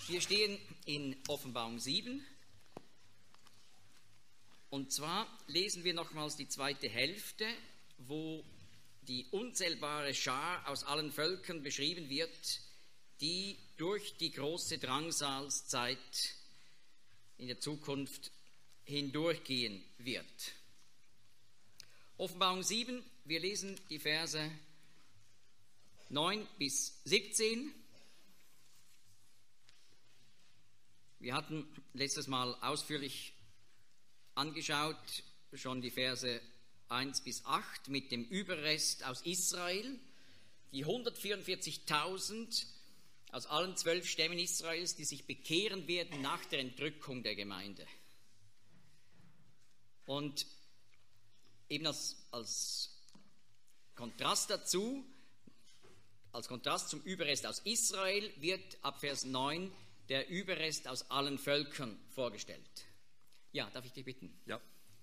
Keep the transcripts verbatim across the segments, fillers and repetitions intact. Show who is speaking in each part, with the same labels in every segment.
Speaker 1: Wir stehen in Offenbarung sieben und zwar lesen wir nochmals die zweite Hälfte, wo die unzählbare Schar aus allen Völkern beschrieben wird, die durch die große Drangsalszeit in der Zukunft hindurchgehen wird. Offenbarung sieben, wir lesen die Verse neun bis siebzehn. Wir hatten letztes Mal ausführlich angeschaut, schon die Verse eins bis acht mit dem Überrest aus Israel, die hundertvierundvierzigtausend aus allen zwölf Stämmen Israels, die sich bekehren werden nach der Entrückung der Gemeinde. Und eben als, als Kontrast dazu, als Kontrast zum Überrest aus Israel, wird ab Vers neun der Überrest aus allen Völkern vorgestellt. Ja, darf ich dich bitten?
Speaker 2: Ja.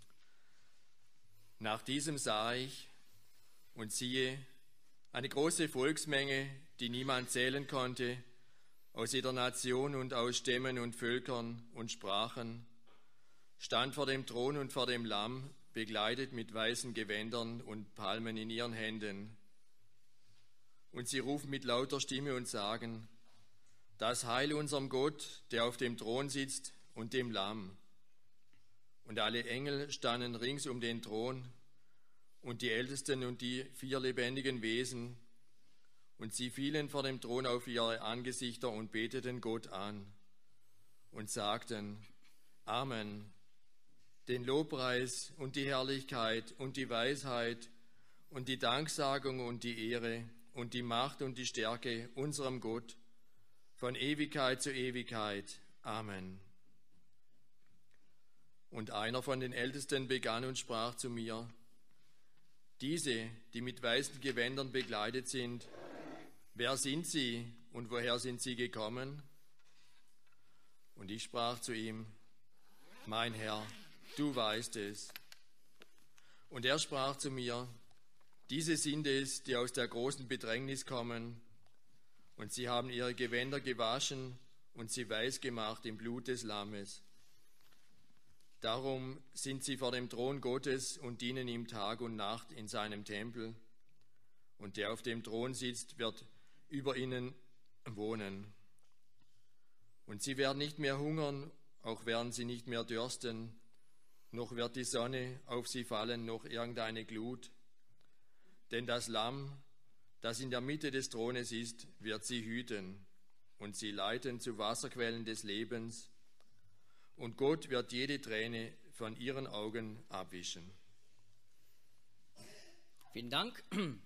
Speaker 2: Nach diesem sah ich und siehe, eine große Volksmenge, die niemand zählen konnte, aus jeder Nation und aus Stämmen und Völkern und Sprachen, stand vor dem Thron und vor dem Lamm, bekleidet mit weißen Gewändern und Palmen in ihren Händen. Und sie rufen mit lauter Stimme und sagen, das Heil unserem Gott, der auf dem Thron sitzt, und dem Lamm. Und alle Engel standen rings um den Thron und die Ältesten und die vier lebendigen Wesen, und sie fielen vor dem Thron auf ihre Angesichter und beteten Gott an und sagten, Amen, den Lobpreis und die Herrlichkeit und die Weisheit und die Danksagung und die Ehre und die Macht und die Stärke unserem Gott, von Ewigkeit zu Ewigkeit. Amen. Und einer von den Ältesten begann und sprach zu mir, diese, die mit weißen Gewändern bekleidet sind, wer sind sie und woher sind sie gekommen? Und ich sprach zu ihm, mein Herr, du weißt es. Und er sprach zu mir, diese sind es, die aus der großen Bedrängnis kommen, und sie haben ihre Gewänder gewaschen und sie weiß gemacht im Blut des Lammes. Darum sind sie vor dem Thron Gottes und dienen ihm Tag und Nacht in seinem Tempel. Und der auf dem Thron sitzt, wird über ihnen wohnen. Und sie werden nicht mehr hungern, auch werden sie nicht mehr dürsten, noch wird die Sonne auf sie fallen, noch irgendeine Glut. Denn das Lamm, das in der Mitte des Thrones ist, wird sie hüten und sie leiten zu Wasserquellen des Lebens. Und Gott wird jede Träne von ihren Augen abwischen.
Speaker 1: Vielen Dank.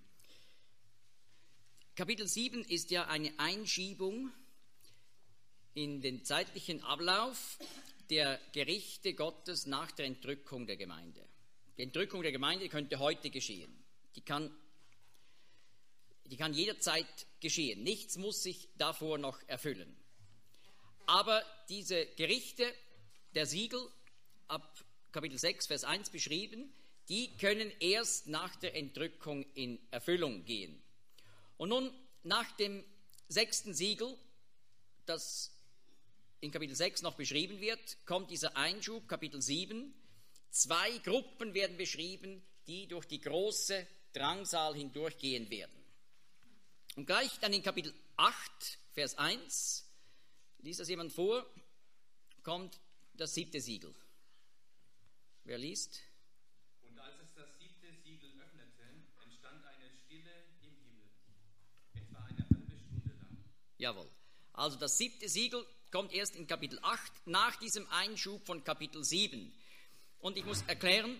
Speaker 1: Kapitel sieben ist ja eine Einschiebung in den zeitlichen Ablauf der Gerichte Gottes nach der Entrückung der Gemeinde. Die Entrückung der Gemeinde könnte heute geschehen. Die kann, die kann jederzeit geschehen. Nichts muss sich davor noch erfüllen. Aber diese Gerichte der Siegel, ab Kapitel sechs, Vers eins beschrieben, die können erst nach der Entrückung in Erfüllung gehen. Und nun, nach dem sechsten Siegel, das in Kapitel sechs noch beschrieben wird, kommt dieser Einschub, Kapitel sieben. Zwei Gruppen werden beschrieben, die durch die große Drangsal hindurchgehen werden. Und gleich dann in Kapitel acht, Vers eins, liest das jemand vor, kommt das siebte Siegel. Wer liest?
Speaker 3: Und als es das siebte Siegel öffnete, entstand eine Stille im Himmel, etwa eine halbe Stunde lang.
Speaker 1: Jawohl. Also das siebte Siegel kommt erst in Kapitel acht, nach diesem Einschub von Kapitel sieben. Und ich muss erklären,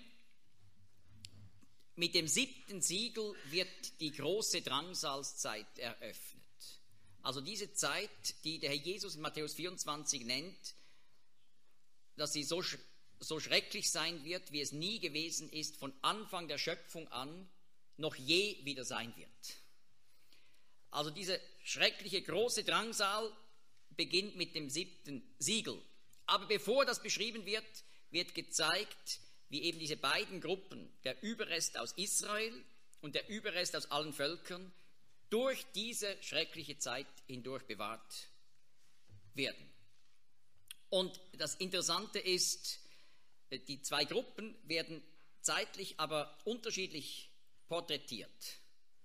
Speaker 1: mit dem siebten Siegel wird die große Drangsalzzeit eröffnet. Also diese Zeit, die der Herr Jesus in Matthäus vierundzwanzig nennt, dass sie so, so schrecklich sein wird, wie es nie gewesen ist, von Anfang der Schöpfung an, noch je wieder sein wird. Also diese schreckliche große Drangsal beginnt mit dem siebten Siegel. Aber bevor das beschrieben wird, wird gezeigt, wie eben diese beiden Gruppen, der Überrest aus Israel und der Überrest aus allen Völkern, durch diese schreckliche Zeit hindurch bewahrt werden. Und das Interessante ist, die zwei Gruppen werden zeitlich aber unterschiedlich porträtiert.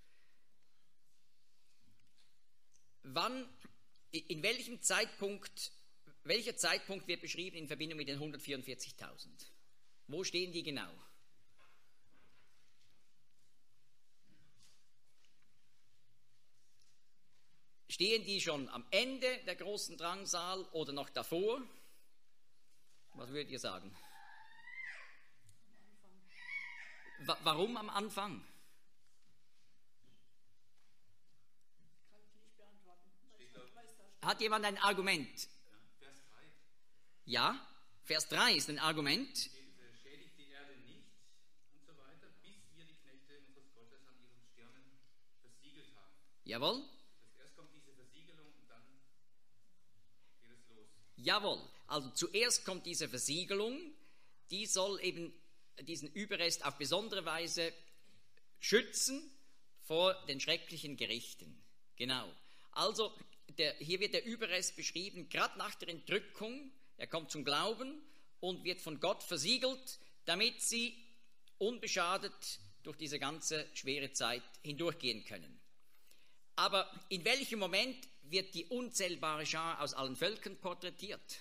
Speaker 1: Wann, in welchem Zeitpunkt, welcher Zeitpunkt wird beschrieben in Verbindung mit den hundertvierundvierzigtausend? Wo stehen die genau? Stehen die schon am Ende der großen Drangsal oder noch davor? Was würdet ihr sagen? Wa- warum am Anfang? Hat jemand ein Argument?
Speaker 3: Vers drei.
Speaker 1: Ja, Vers drei ist ein Argument.
Speaker 3: Steht, äh, schädigt die Erde nicht und so weiter, bis wir die Knechte unseres Gottes an ihren Stirnen versiegelt haben.
Speaker 1: Jawohl,
Speaker 3: Das erst kommt diese Versiegelung und dann geht es los.
Speaker 1: jawohl. Also zuerst kommt diese Versiegelung, die soll eben diesen Überrest auf besondere Weise schützen vor den schrecklichen Gerichten. Genau. Also der, hier wird der Überrest beschrieben, gerade nach der Entrückung. Er kommt zum Glauben und wird von Gott versiegelt, damit sie unbeschadet durch diese ganze schwere Zeit hindurchgehen können. Aber in welchem Moment wird die unzählbare Schar aus allen Völkern porträtiert?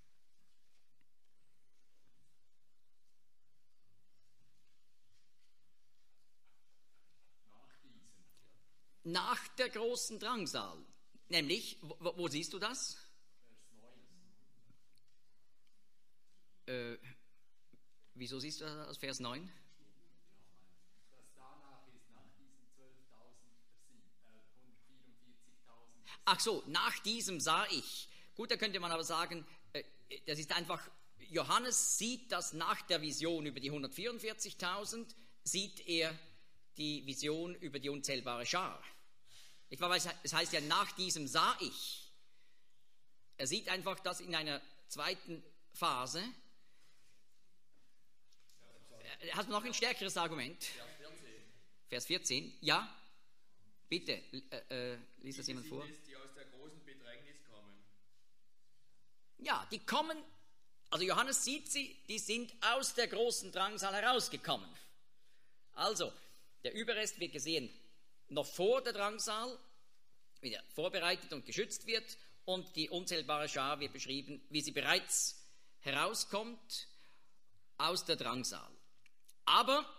Speaker 1: Nach der großen Drangsal. Nämlich, wo, wo siehst du das? Äh, wieso siehst du das aus Vers neun?
Speaker 4: Das danach ist, nach diesen zwölftausend, hundertvierundvierzigtausend.
Speaker 1: Ach so, nach diesem sah ich. Gut, da könnte man aber sagen, äh, das ist einfach, Johannes sieht das nach der Vision über die hundertvierundvierzigtausend, sieht er die Vision über die unzählbare Schar. Ich weiß, es heißt ja, nach diesem sah ich. Er sieht einfach das in einer zweiten Phase. Hast du noch ein stärkeres Argument? Vers vierzehn. Ja? Bitte, äh, äh, lies das jemand vor.
Speaker 2: Sind es, die aus der großen Bedrängnis kommen.
Speaker 1: Ja, die kommen, also Johannes sieht sie, die sind aus der großen Drangsal herausgekommen. Also, der Überrest wird gesehen noch vor der Drangsal, wie er vorbereitet und geschützt wird, und die unzählbare Schar wird beschrieben, wie sie bereits herauskommt aus der Drangsal. Aber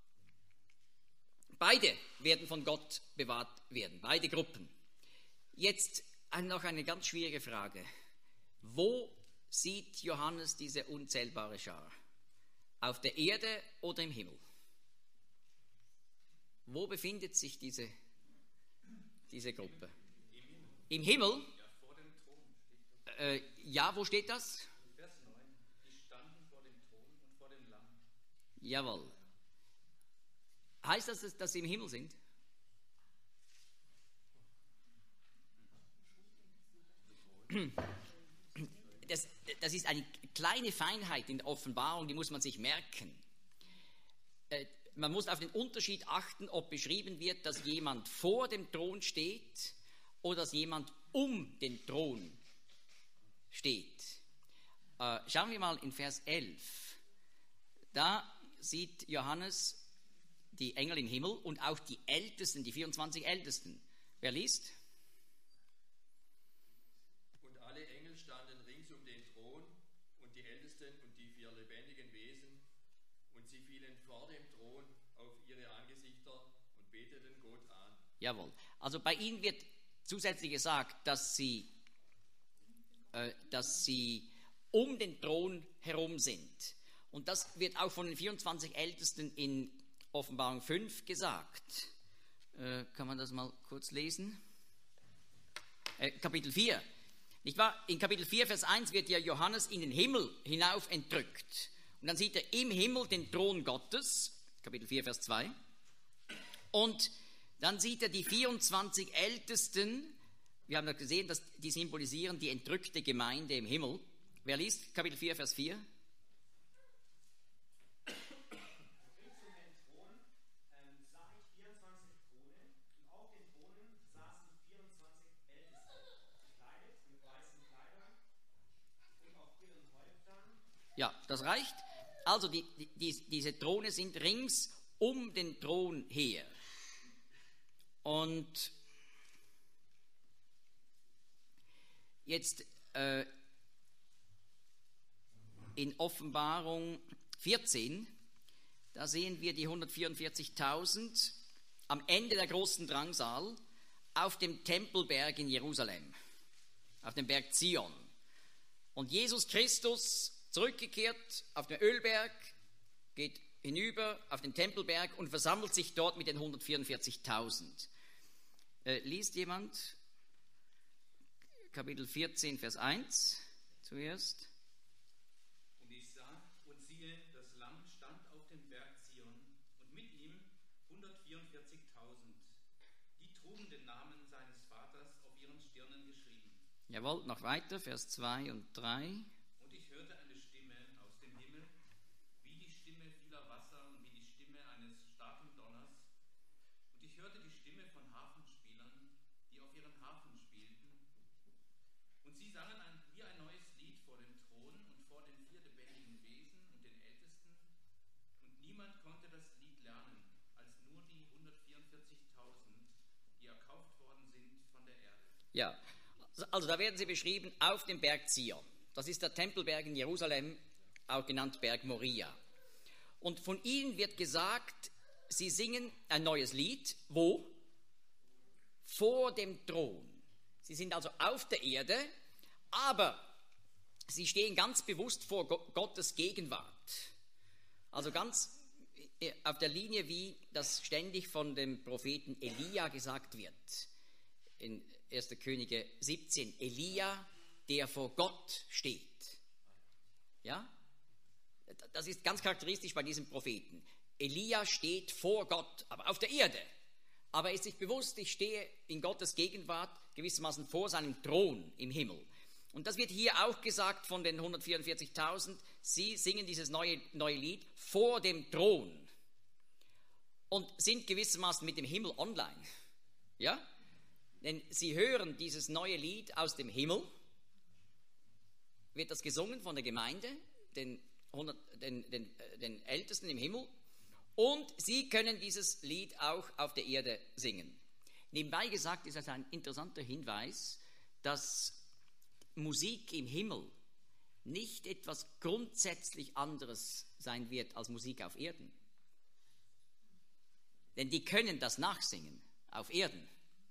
Speaker 1: beide werden von Gott bewahrt werden, beide Gruppen. Jetzt noch eine ganz schwierige Frage. Wo sieht Johannes diese unzählbare Schar? Auf der Erde oder im Himmel? Wo befindet sich diese, diese Gruppe? Im Himmel?
Speaker 3: Ja, vor dem Thron steht das.
Speaker 1: Äh, ja, wo steht das?
Speaker 3: Vers neun. Die standen vor dem Thron und vor dem Lamm.
Speaker 1: Jawohl. Heißt das, dass sie im Himmel sind? Das, das ist eine kleine Feinheit in der Offenbarung, die muss man sich merken. Äh, man muss auf den Unterschied achten, ob beschrieben wird, dass jemand vor dem Thron steht oder dass jemand um den Thron steht. Äh, schauen wir mal in Vers elf. Da sieht Johannes die Engel im Himmel und auch die Ältesten, die vierundzwanzig Ältesten. Wer liest?
Speaker 2: Und alle Engel standen rings um den Thron und die Ältesten und die vier lebendigen Wesen, und sie fielen vor dem Thron auf ihre Angesichter und beteten Gott an.
Speaker 1: Jawohl. Also bei ihnen wird zusätzlich gesagt, dass sie, äh, dass sie um den Thron herum sind. Und das wird auch von den vierundzwanzig Ältesten in Offenbarung fünf gesagt. Äh, kann man das mal kurz lesen? Äh, Kapitel vier. Nicht wahr? In Kapitel vier, Vers eins wird ja Johannes in den Himmel hinauf entrückt. Und dann sieht er im Himmel den Thron Gottes. Kapitel vier, Vers zwei. Und dann sieht er die vierundzwanzig Ältesten. Wir haben ja gesehen, dass die symbolisieren die entrückte Gemeinde im Himmel. Wer liest Kapitel vier, Vers vier? Ja, das reicht. Also die, die, diese Throne sind rings um den Thron her. Und jetzt äh, in Offenbarung vierzehn, da sehen wir die hundertvierundvierzigtausend am Ende der großen Drangsal auf dem Tempelberg in Jerusalem, auf dem Berg Zion. Und Jesus Christus, zurückgekehrt auf den Ölberg, geht hinüber auf den Tempelberg und versammelt sich dort mit den hundertvierundvierzigtausend. Äh, liest jemand Kapitel vierzehn, Vers eins zuerst?
Speaker 3: Und ich sah und siehe, das Lamm stand auf dem Berg Zion und mit ihm hundertvierundvierzigtausend. Die trugen den Namen seines Vaters auf ihren Stirnen geschrieben.
Speaker 1: Jawohl, noch weiter, Vers zwei und drei.
Speaker 3: Und ich hörte eine Stimme aus dem Himmel, wie die Stimme vieler Wasser und wie die Stimme eines starken Donners. Und ich hörte die Stimme von Harfenspielern, die auf ihren Harfen spielten. Und sie sangen ein, wie ein neues Lied vor dem Thron und vor den vier lebendigen Wesen und den Ältesten. Und niemand konnte das Lied lernen, als nur die hundertvierundvierzigtausend, die erkauft worden sind von der Erde.
Speaker 1: Ja, also da werden sie beschrieben auf dem Berg Zion. Das ist der Tempelberg in Jerusalem, auch genannt Berg Moria. Und von ihnen wird gesagt, sie singen ein neues Lied. Wo? Vor dem Thron. Sie sind also auf der Erde, aber sie stehen ganz bewusst vor Gottes Gegenwart. Also ganz auf der Linie, wie das ständig von dem Propheten Elia gesagt wird. In erster Könige siebzehn, Elia, der vor Gott steht. Ja? Das ist ganz charakteristisch bei diesem Propheten. Elia steht vor Gott, aber auf der Erde. Aber er ist sich bewusst, ich stehe in Gottes Gegenwart gewissermaßen vor seinem Thron im Himmel. Und das wird hier auch gesagt von den hundertvierundvierzigtausend. Sie singen dieses neue, neue Lied vor dem Thron und sind gewissermaßen mit dem Himmel online. Ja? Denn sie hören dieses neue Lied aus dem Himmel, wird das gesungen von der Gemeinde, den, den, den, den Ältesten im Himmel, und sie können dieses Lied auch auf der Erde singen. Nebenbei gesagt ist das ein interessanter Hinweis, dass Musik im Himmel nicht etwas grundsätzlich anderes sein wird als Musik auf Erden. Denn die können das nachsingen auf Erden.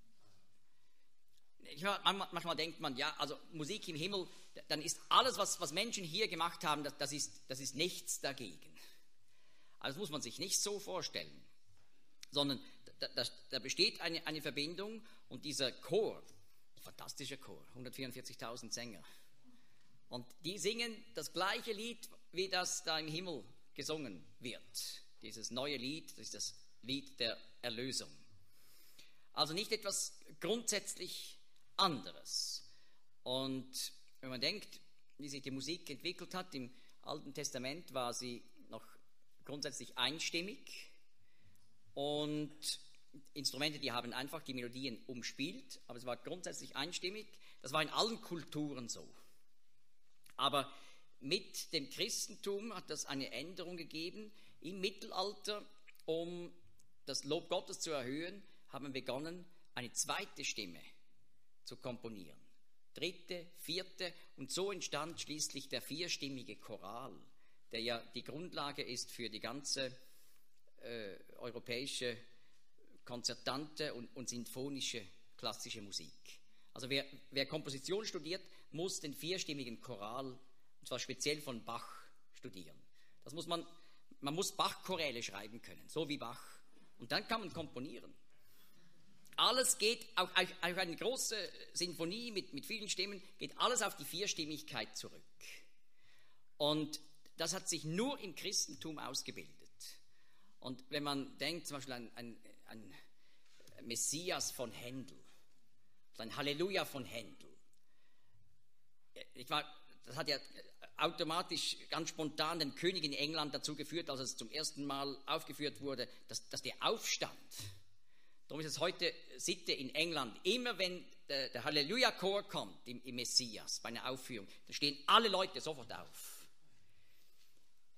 Speaker 1: Manchmal, manchmal denkt man, ja, also Musik im Himmel, dann ist alles, was, was Menschen hier gemacht haben, das, das, ist, das ist nichts dagegen. Also das muss man sich nicht so vorstellen, sondern da, da, da besteht eine, eine Verbindung und dieser Chor, fantastischer Chor, hundertvierundvierzigtausend Sänger, und die singen das gleiche Lied, wie das da im Himmel gesungen wird. Dieses neue Lied, das ist das Lied der Erlösung. Also nicht etwas grundsätzlich anderes. Und wenn man denkt, wie sich die Musik entwickelt hat, im Alten Testament war sie noch grundsätzlich einstimmig und Instrumente, die haben einfach die Melodien umspielt, aber es war grundsätzlich einstimmig. Das war in allen Kulturen so. Aber mit dem Christentum hat das eine Änderung gegeben. Im Mittelalter, um das Lob Gottes zu erhöhen, haben wir begonnen, eine zweite Stimme zu komponieren. Dritte, vierte, und so entstand schließlich der vierstimmige Choral, der ja die Grundlage ist für die ganze äh, europäische konzertante und, und sinfonische klassische Musik. Also wer, wer Komposition studiert, muss den vierstimmigen Choral, und zwar speziell von Bach, studieren. Das muss man, man muss Bach-Choräle schreiben können, so wie Bach. Und dann kann man komponieren. Alles geht, auch, auch eine große Sinfonie mit, mit vielen Stimmen, geht alles auf die Vierstimmigkeit zurück. Und das hat sich nur im Christentum ausgebildet. Und wenn man denkt, zum Beispiel an, an, an Messias von Händel, ein Halleluja von Händel. Ich war, das hat ja automatisch, ganz spontan den König in England dazu geführt, als es zum ersten Mal aufgeführt wurde, dass, dass der aufstand. Darum ist es heute Sitte in England, immer wenn der, der Halleluja-Chor kommt im, im Messias, bei einer Aufführung, da stehen alle Leute sofort auf.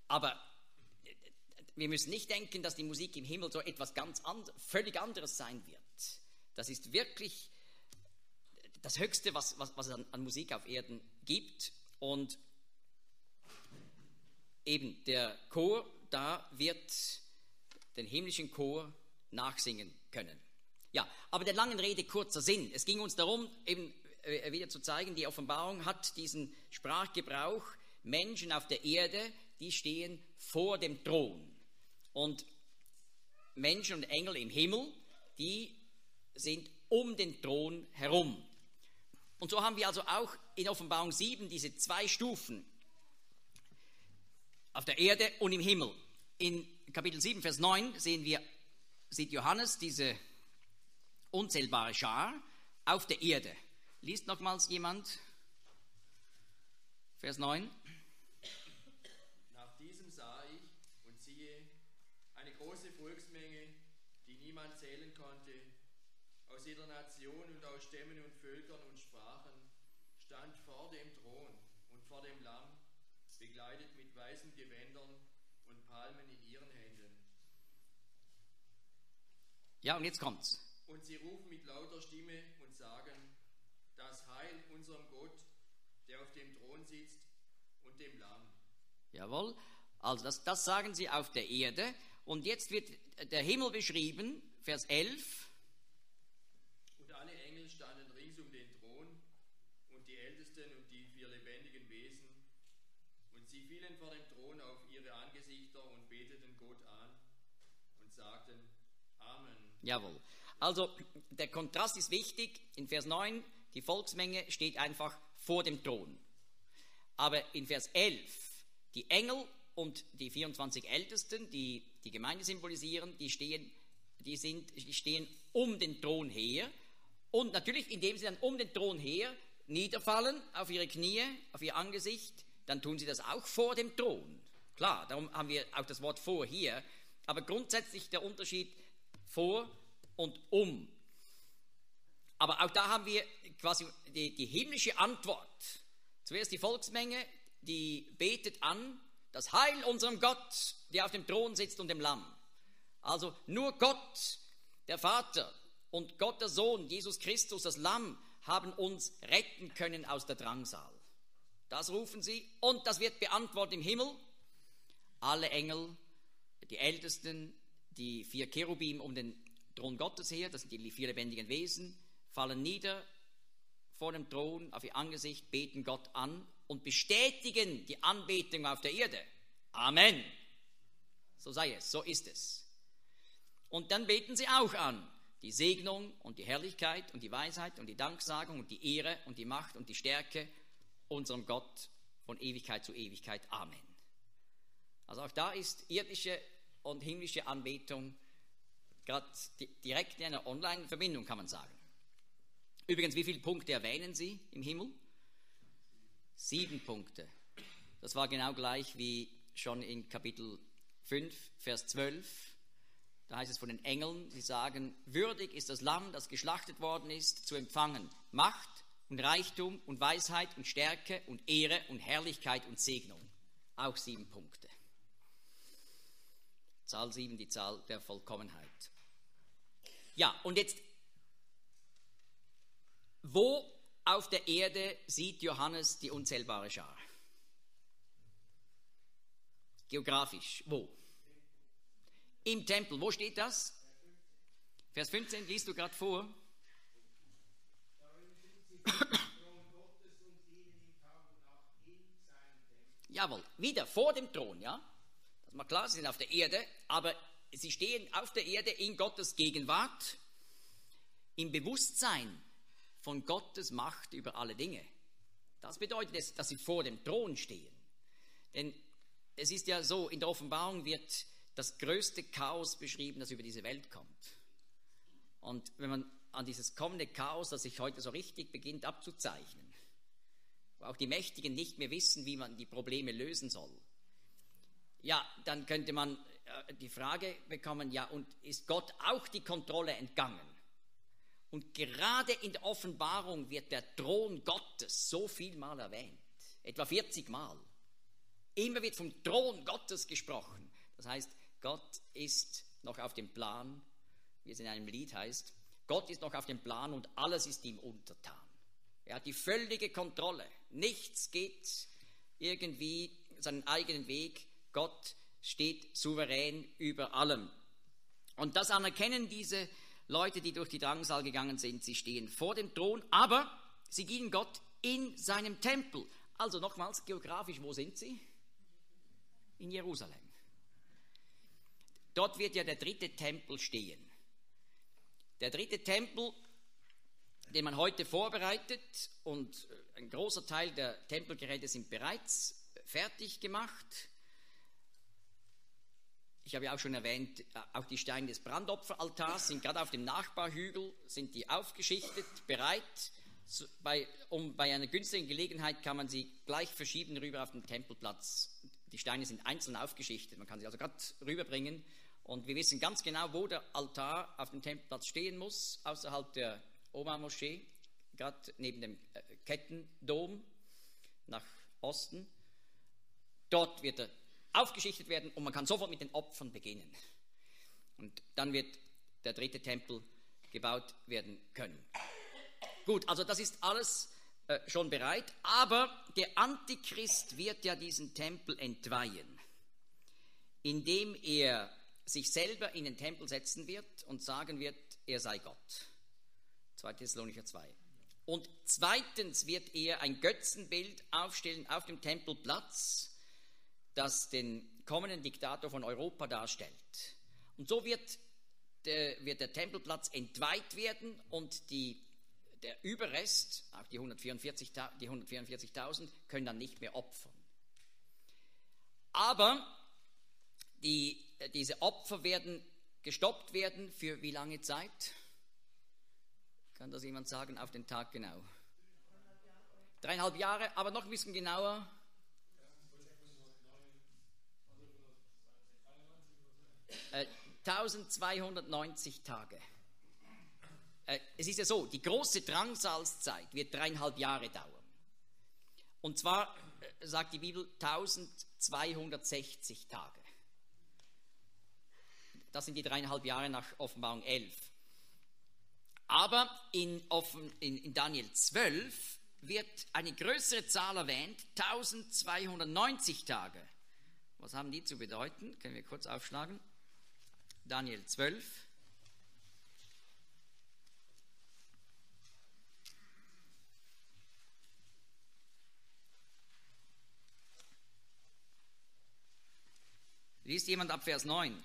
Speaker 1: aber wir müssen nicht denken, dass die Musik im Himmel so etwas ganz and- völlig anderes sein wird. Das ist wirklich das Höchste, was, was, was es an, an Musik auf Erden gibt. Und eben der Chor da wird den himmlischen Chor nachsingen können. Ja, aber der langen Rede kurzer Sinn. Es ging uns darum, eben äh, wieder zu zeigen, die Offenbarung hat diesen Sprachgebrauch, Menschen auf der Erde, die stehen vor dem Thron. Und Menschen und Engel im Himmel, die sind um den Thron herum. Und so haben wir also auch in Offenbarung sieben diese zwei Stufen auf der Erde und im Himmel. In Kapitel sieben, Vers neun sehen wir, sieht Johannes diese unzählbare Schar auf der Erde. Liest nochmals jemand Vers neun.
Speaker 2: Nach diesem sah ich und siehe eine große Volksmenge, die niemand zählen konnte, aus jeder Nation und aus Stämmen und Völkern und Sprachen, stand vor dem Thron und vor dem Lamm, bekleidet mit weißen Gewändern und Palmen in ihren Händen.
Speaker 1: Ja, und jetzt kommt's.
Speaker 2: Und sie rufen mit lauter Stimme und sagen, das Heil unserem Gott, der auf dem Thron sitzt, und dem Lamm.
Speaker 1: Jawohl, also das, das sagen sie auf der Erde. Und jetzt wird der Himmel beschrieben, Vers elf.
Speaker 2: Und alle Engel standen rings um den Thron und die Ältesten und die vier lebendigen Wesen. Und sie fielen vor dem Thron auf ihre Angesichter und beteten Gott an und sagten, Amen.
Speaker 1: Jawohl. Also der Kontrast ist wichtig. In Vers neun, die Volksmenge steht einfach vor dem Thron. Aber in Vers elf, die Engel und die vierundzwanzig Ältesten, die die Gemeinde symbolisieren, die stehen, die sind, die stehen um den Thron her. Und natürlich, indem sie dann um den Thron her niederfallen, auf ihre Knie, auf ihr Angesicht, dann tun sie das auch vor dem Thron. Klar, darum haben wir auch das Wort vor hier. Aber grundsätzlich der Unterschied vor und um. Aber auch da haben wir quasi die, die himmlische Antwort. Zuerst die Volksmenge, die betet an, das Heil unserem Gott, der auf dem Thron sitzt und dem Lamm. Also nur Gott, der Vater und Gott der Sohn, Jesus Christus, das Lamm, haben uns retten können aus der Drangsal. Das rufen sie und das wird beantwortet im Himmel. Alle Engel, die Ältesten, die vier Cherubim um den Thron Gottes her, das sind die vier lebendigen Wesen, fallen nieder vor dem Thron auf ihr Angesicht, beten Gott an und bestätigen die Anbetung auf der Erde. Amen. So sei es, so ist es. Und dann beten sie auch an die Segnung und die Herrlichkeit und die Weisheit und die Danksagung und die Ehre und die Macht und die Stärke unserem Gott von Ewigkeit zu Ewigkeit. Amen. Also auch da ist irdische und himmlische Anbetung gerade direkt in einer Online-Verbindung, kann man sagen. Übrigens, wie viele Punkte erwähnen Sie im Himmel? Sieben Punkte. Das war genau gleich wie schon in Kapitel fünf, Vers zwölf. Da heißt es von den Engeln, sie sagen, würdig ist das Lamm, das geschlachtet worden ist, zu empfangen Macht und Reichtum und Weisheit und Stärke und Ehre und Herrlichkeit und Segnung. Auch sieben Punkte. Zahl sieben, die Zahl der Vollkommenheit. Ja, und jetzt, wo auf der Erde sieht Johannes die unzählbare Schar? Geografisch, wo? Im Tempel. Wo steht das? Vers fünfzehn, liest du gerade vor. Jawohl, wieder vor dem Thron, ja? Das ist mal klar, sie sind auf der Erde, aber sie stehen auf der Erde in Gottes Gegenwart, im Bewusstsein von Gottes Macht über alle Dinge. Das bedeutet es, dass sie vor dem Thron stehen. Denn es ist ja so, in der Offenbarung wird das größte Chaos beschrieben, das über diese Welt kommt. Und wenn man an dieses kommende Chaos, das sich heute so richtig beginnt abzuzeichnen, wo auch die Mächtigen nicht mehr wissen, wie man die Probleme lösen soll, ja, dann könnte man die Frage bekommen, ja, und ist Gott auch die Kontrolle entgangen? Und gerade in der Offenbarung wird der Thron Gottes so viel Mal erwähnt, etwa vierzig Mal. Immer wird vom Thron Gottes gesprochen. Das heißt, Gott ist noch auf dem Plan, wie es in einem Lied heißt, Gott ist noch auf dem Plan und alles ist ihm untertan. Er hat die völlige Kontrolle. Nichts geht irgendwie seinen eigenen Weg. Gott steht souverän über allem. Und das anerkennen diese Leute, die durch die Drangsal gegangen sind. Sie stehen vor dem Thron, aber sie dienen Gott in seinem Tempel. Also nochmals, geografisch, wo sind sie? In Jerusalem. Dort wird ja der dritte Tempel stehen. Der dritte Tempel, den man heute vorbereitet, und ein großer Teil der Tempelgeräte sind bereits fertig gemacht. Ich habe ja auch schon erwähnt, auch die Steine des Brandopferaltars sind gerade auf dem Nachbarhügel, sind die aufgeschichtet, bereit. Bei, um, bei einer günstigen Gelegenheit kann man sie gleich verschieben rüber auf den Tempelplatz. Die Steine sind einzeln aufgeschichtet, man kann sie also gerade rüberbringen. Und wir wissen ganz genau, wo der Altar auf dem Tempelplatz stehen muss, außerhalb der Oma-Moschee, gerade neben dem Kettendom nach Osten. Dort wird er aufgeschichtet werden und man kann sofort mit den Opfern beginnen. Und dann wird der dritte Tempel gebaut werden können. Gut, also das ist alles äh, schon bereit, aber der Antichrist wird ja diesen Tempel entweihen, indem er sich selber in den Tempel setzen wird und sagen wird, er sei Gott. zweiter Thessalonicher zwei. Und zweitens wird er ein Götzenbild aufstellen auf dem Tempelplatz, das den kommenden Diktator von Europa darstellt. Und so wird der, wird der Tempelplatz entweiht werden und die, der Überrest, auch die hundertvierundvierzigtausend, können dann nicht mehr opfern. Aber die, diese Opfer werden gestoppt werden für wie lange Zeit? Kann das jemand sagen auf den Tag genau? Dreieinhalb Jahre, aber noch ein bisschen genauer. Äh, eintausendzweihundertneunzig Tage. Äh, es ist ja so, die große Drangsalzzeit wird dreieinhalb Jahre dauern. Und zwar, äh, sagt die Bibel, eintausendzweihundertsechzig Tage. Das sind die dreieinhalb Jahre nach Offenbarung elf. Aber in, Offen, in, in Daniel zwölf wird eine größere Zahl erwähnt, eintausendzweihundertneunzig Tage. Was haben die zu bedeuten? Können wir kurz aufschlagen. Daniel zwölf. Liest jemand ab Vers neun?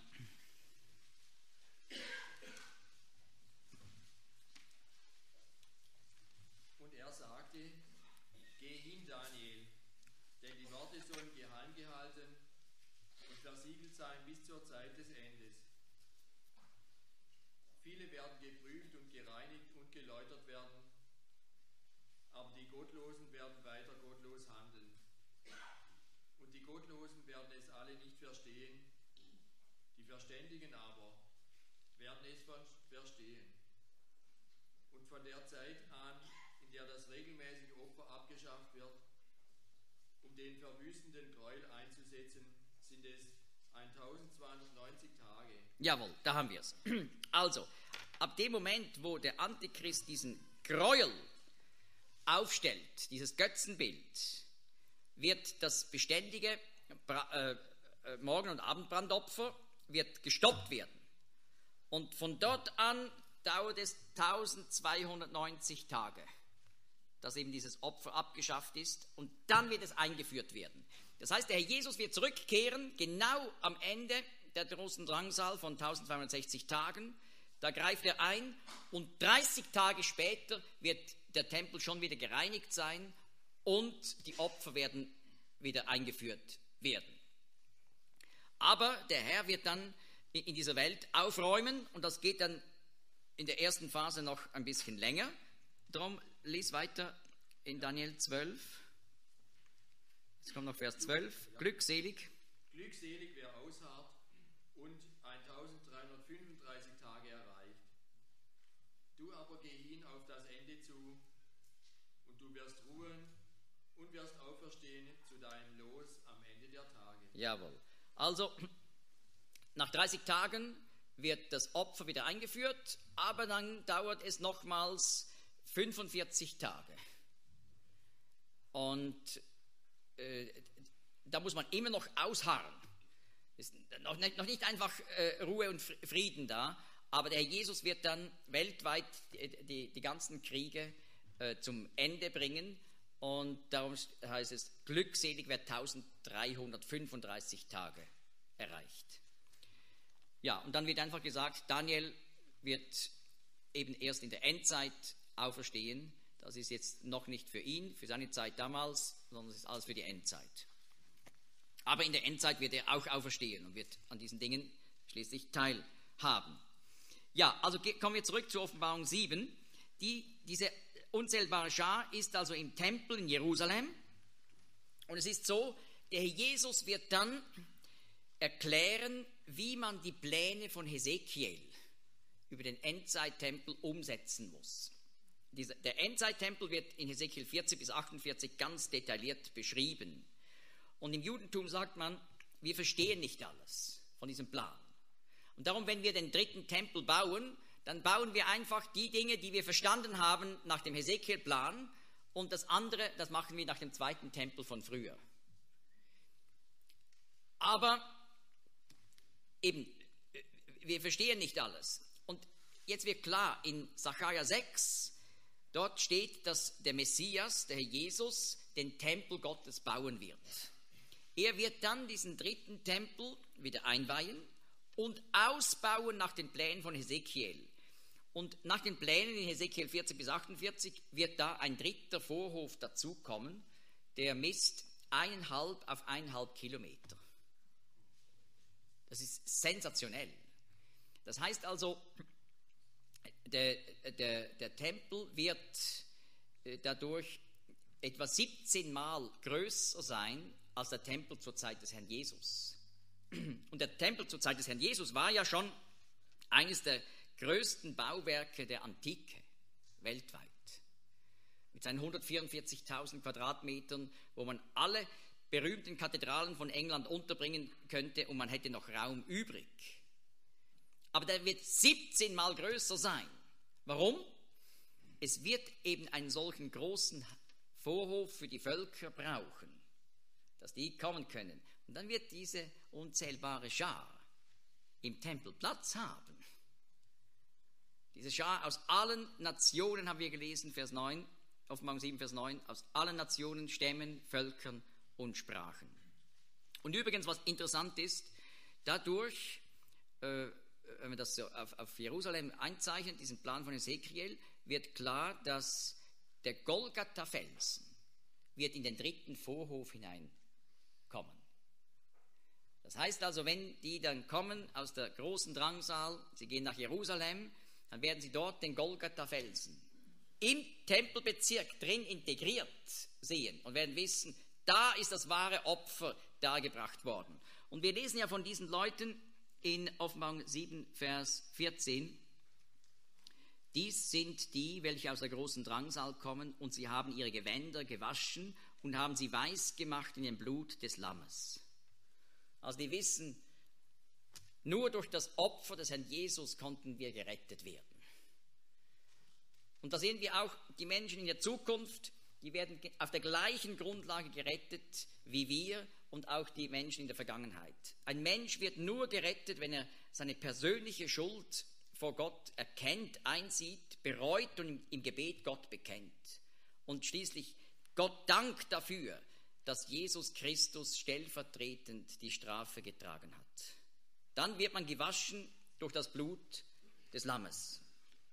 Speaker 2: Und er sagte, geh hin, Daniel, denn die Worte sollen geheim gehalten und versiegelt sein bis zur Zeit des Endes. Viele werden geprüft und gereinigt und geläutert werden, aber die Gottlosen werden weiter gottlos handeln. Und die Gottlosen werden es alle nicht verstehen, die Verständigen aber werden es verstehen. Und von der Zeit an, in der das regelmäßige Opfer abgeschafft wird, um den verwüstenden Gräuel einzusetzen, sind es eintausendzweihundertneunzig Tage.
Speaker 1: Jawohl, da haben wir es. Also, ab dem Moment, wo der Antichrist diesen Gräuel aufstellt, dieses Götzenbild, wird das beständige Bra- äh, Morgen- und Abendbrandopfer wird gestoppt werden. Und von dort an dauert es eintausendzweihundertneunzig Tage, dass eben dieses Opfer abgeschafft ist, und dann wird es eingeführt werden. Das heißt, der Herr Jesus wird zurückkehren, genau am Ende der großen Drangsal von eintausendzweihundertsechzig Tagen. Da greift er ein und dreißig Tage später wird der Tempel schon wieder gereinigt sein und die Opfer werden wieder eingeführt werden. Aber der Herr wird dann in dieser Welt aufräumen und das geht dann in der ersten Phase noch ein bisschen länger. Darum lies weiter in Daniel zwölf. Jetzt kommt noch Vers zwölf. Glückselig.
Speaker 2: Glückselig, wer ausharrt und eintausenddreihundertfünfunddreißig Tage erreicht. Du aber geh hin auf das Ende zu und du wirst ruhen und wirst auferstehen zu deinem Los am Ende der Vier Tage.
Speaker 1: Jawohl. Also, nach dreißig Tagen wird das Opfer wieder eingeführt, aber dann dauert es nochmals fünfundvierzig Tage. Und äh, da muss man immer noch ausharren. Ist noch nicht, noch nicht einfach äh, Ruhe und Frieden da, aber der Herr Jesus wird dann weltweit die, die, die ganzen Kriege äh, zum Ende bringen. Und darum heißt es, glückselig wer dreizehnhundertfünfunddreißig Tage erreicht. Ja, und dann wird einfach gesagt, Daniel wird eben erst in der Endzeit auferstehen. Das ist jetzt noch nicht für ihn, für seine Zeit damals, sondern es ist alles für die Endzeit. Aber in der Endzeit wird er auch auferstehen und wird an diesen Dingen schließlich teilhaben. Ja, also kommen wir zurück zur Offenbarung sieben. Die, diese unzählbare Schar ist also im Tempel in Jerusalem. Und es ist so, der Herr Jesus wird dann erklären, wie man die Pläne von Hesekiel über den Endzeittempel umsetzen muss. Dieser, der Endzeittempel wird in Hesekiel vierzig bis achtundvierzig ganz detailliert beschrieben. Und im Judentum sagt man, wir verstehen nicht alles von diesem Plan. Und darum, wenn wir den dritten Tempel bauen, dann bauen wir einfach die Dinge, die wir verstanden haben nach dem Hesekiel-Plan, und das andere, das machen wir nach dem zweiten Tempel von früher. Aber eben, wir verstehen nicht alles. Und jetzt wird klar, in Sacharja sechs, dort steht, dass der Messias, der Herr Jesus, den Tempel Gottes bauen wird. Er wird dann diesen dritten Tempel wieder einweihen und ausbauen nach den Plänen von Hesekiel. Und nach den Plänen in Hesekiel vierzig bis achtundvierzig wird da ein dritter Vorhof dazukommen, der misst eineinhalb auf eineinhalb Kilometer. Das ist sensationell. Das heißt also, der, der, der Tempel wird dadurch etwa siebzehn Mal größer sein als der Tempel zur Zeit des Herrn Jesus. Und der Tempel zur Zeit des Herrn Jesus war ja schon eines der größten Bauwerke der Antike weltweit. Mit seinen hundertvierundvierzigtausend Quadratmetern, wo man alle berühmten Kathedralen von England unterbringen könnte und man hätte noch Raum übrig. Aber der wird siebzehn Mal größer sein. Warum? Es wird eben einen solchen großen Vorhof für die Völker brauchen, dass die kommen können. Und dann wird diese unzählbare Schar im Tempel Platz haben. Diese Schar aus allen Nationen, haben wir gelesen, Vers neun, Offenbarung sieben, Vers neun, aus allen Nationen, Stämmen, Völkern und Sprachen. Und übrigens, was interessant ist, dadurch, äh, wenn man das so auf, auf Jerusalem einzeichnet, diesen Plan von Hesekiel, wird klar, dass der Golgatha-Felsen wird in den dritten Vorhof hineinkommen. Das heißt also, wenn die dann kommen aus der großen Drangsal, sie gehen nach Jerusalem, dann werden sie dort den Golgatha-Felsen im Tempelbezirk drin integriert sehen und werden wissen, da ist das wahre Opfer dargebracht worden. Und wir lesen ja von diesen Leuten in Offenbarung sieben, Vers vierzehn, dies sind die, welche aus der großen Drangsal kommen, und sie haben ihre Gewänder gewaschen und haben sie weiß gemacht in dem Blut des Lammes. Also die wissen, nur durch das Opfer des Herrn Jesus konnten wir gerettet werden. Und da sehen wir auch, die Menschen in der Zukunft, die werden auf der gleichen Grundlage gerettet wie wir und auch die Menschen in der Vergangenheit. Ein Mensch wird nur gerettet, wenn er seine persönliche Schuld vor Gott erkennt, einsieht, bereut und im Gebet Gott bekennt. Und schließlich Gott dankt dafür, dass Jesus Christus stellvertretend die Strafe getragen hat. Dann wird man gewaschen durch das Blut des Lammes.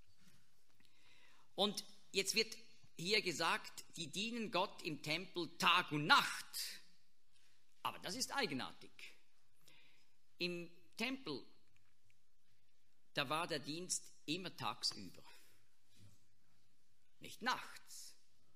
Speaker 1: Und jetzt wird hier gesagt, die dienen Gott im Tempel Tag und Nacht. Aber das ist eigenartig. Im Tempel, da war der Dienst immer tagsüber, nicht nachts.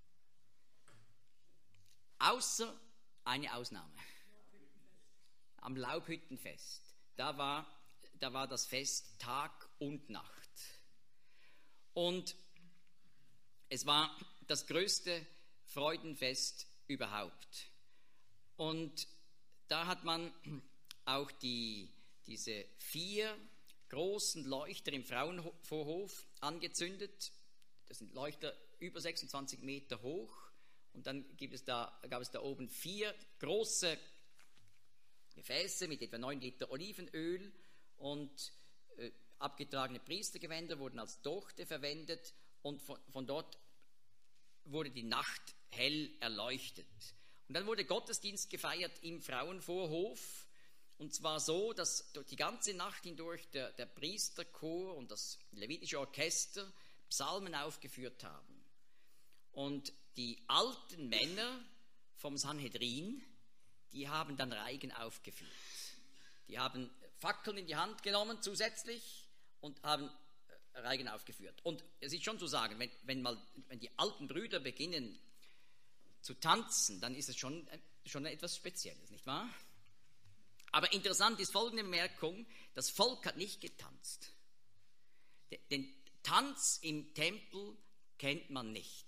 Speaker 1: Außer eine Ausnahme. Am Laubhüttenfest. Da war, da war das Fest Tag und Nacht. Und es war das größte Freudenfest überhaupt. Und da hat man auch die, diese vier großen Leuchter im Frauenvorhof angezündet. Das sind Leuchter über sechsundzwanzig Meter hoch. Und dann gibt es da, gab es da oben vier große Gefäße mit etwa neun Liter Olivenöl und äh, abgetragene Priestergewänder wurden als Dochte verwendet und von, von dort wurde die Nacht hell erleuchtet. Und dann wurde Gottesdienst gefeiert im Frauenvorhof. Und zwar so, dass die ganze Nacht hindurch der, der Priesterchor und das levitische Orchester Psalmen aufgeführt haben. Und die alten Männer vom Sanhedrin, die haben dann Reigen aufgeführt. Die haben Fackeln in die Hand genommen zusätzlich und haben Reigen aufgeführt. Und es ist schon zu sagen, wenn, wenn, mal, wenn die alten Brüder beginnen zu tanzen, dann ist es schon, schon etwas Spezielles, nicht wahr? Aber interessant ist folgende Bemerkung: Das Volk hat nicht getanzt. Den Tanz im Tempel kennt man nicht.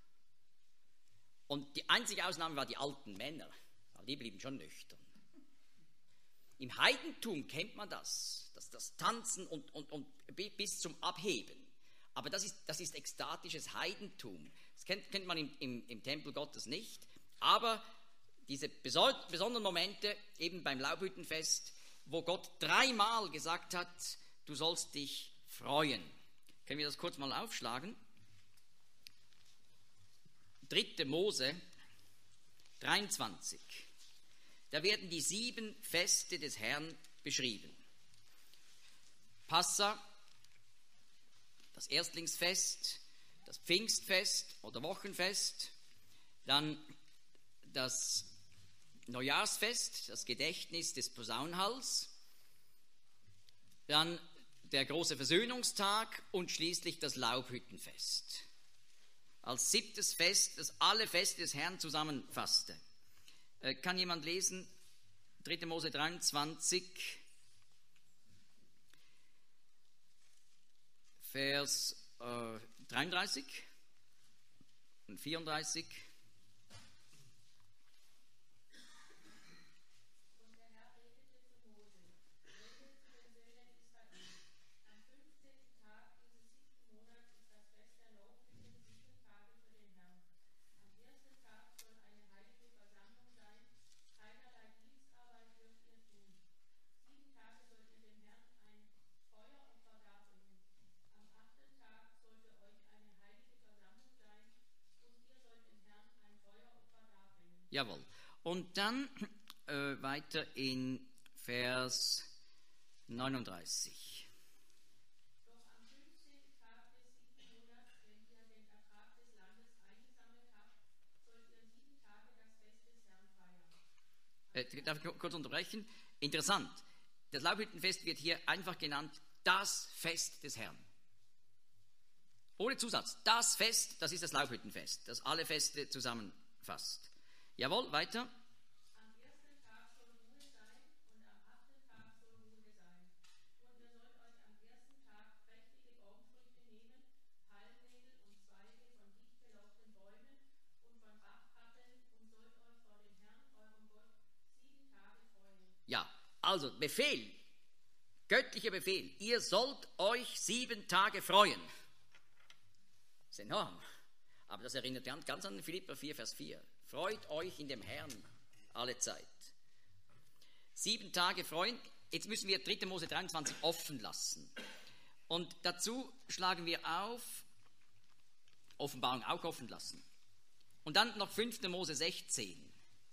Speaker 1: Und die einzige Ausnahme war die alten Männer, weil die blieben schon nüchtern. Im Heidentum kennt man das, das, das Tanzen und, und, und bis zum Abheben. Aber das ist, das ist ekstatisches Heidentum. Das kennt, kennt man im, im, im Tempel Gottes nicht. Aber diese besonderen Momente, eben beim Laubhüttenfest, wo Gott dreimal gesagt hat, du sollst dich freuen. Können wir das kurz mal aufschlagen? dritte Mose dreiundzwanzig. Da werden die sieben Feste des Herrn beschrieben. Passa, das Erstlingsfest, das Pfingstfest oder Wochenfest, dann das Neujahrsfest, das Gedächtnis des Posaunenhalls, dann der große Versöhnungstag und schließlich das Laubhüttenfest. Als siebtes Fest, das alle Feste des Herrn zusammenfasste. Äh, kann jemand lesen? dritte Mose dreiundzwanzig, Vers äh, dreiunddreißig und vierunddreißig. Jawohl. Und dann äh, weiter in Vers neununddreißig.
Speaker 5: Doch am fünfzehnten Tag des siebten Monats, wenn ihr den Ertrag des Landes eingesammelt habt, sollt ihr sieben Tage das Fest des Herrn feiern.
Speaker 1: Äh, darf ich kurz unterbrechen? Interessant. Das Laubhüttenfest wird hier einfach genannt das Fest des Herrn. Ohne Zusatz. Das Fest, das ist das Laubhüttenfest, das alle Feste zusammenfasst. Jawohl, weiter.
Speaker 5: Am ersten Tag soll Ruhe sein und am achten Tag soll Ruhe sein. Und ihr sollt euch am ersten Tag prächtige Baumfrüchte nehmen, Palmnägel und Zweige von dicht belochten Bäumen und von Bachpappeln und sollt euch vor dem Herrn, eurem Gott, sieben Tage freuen.
Speaker 1: Ja, also Befehl, göttlicher Befehl. Ihr sollt euch sieben Tage freuen. Das ist enorm. Aber das erinnert ganz an Philipper vier, Vers vier. Freut euch in dem Herrn alle Zeit. Sieben Tage freuen. Jetzt müssen wir dritte Mose dreiundzwanzig offen lassen. Und dazu schlagen wir auf, Offenbarung auch offen lassen. Und dann noch fünfte Mose sechzehn.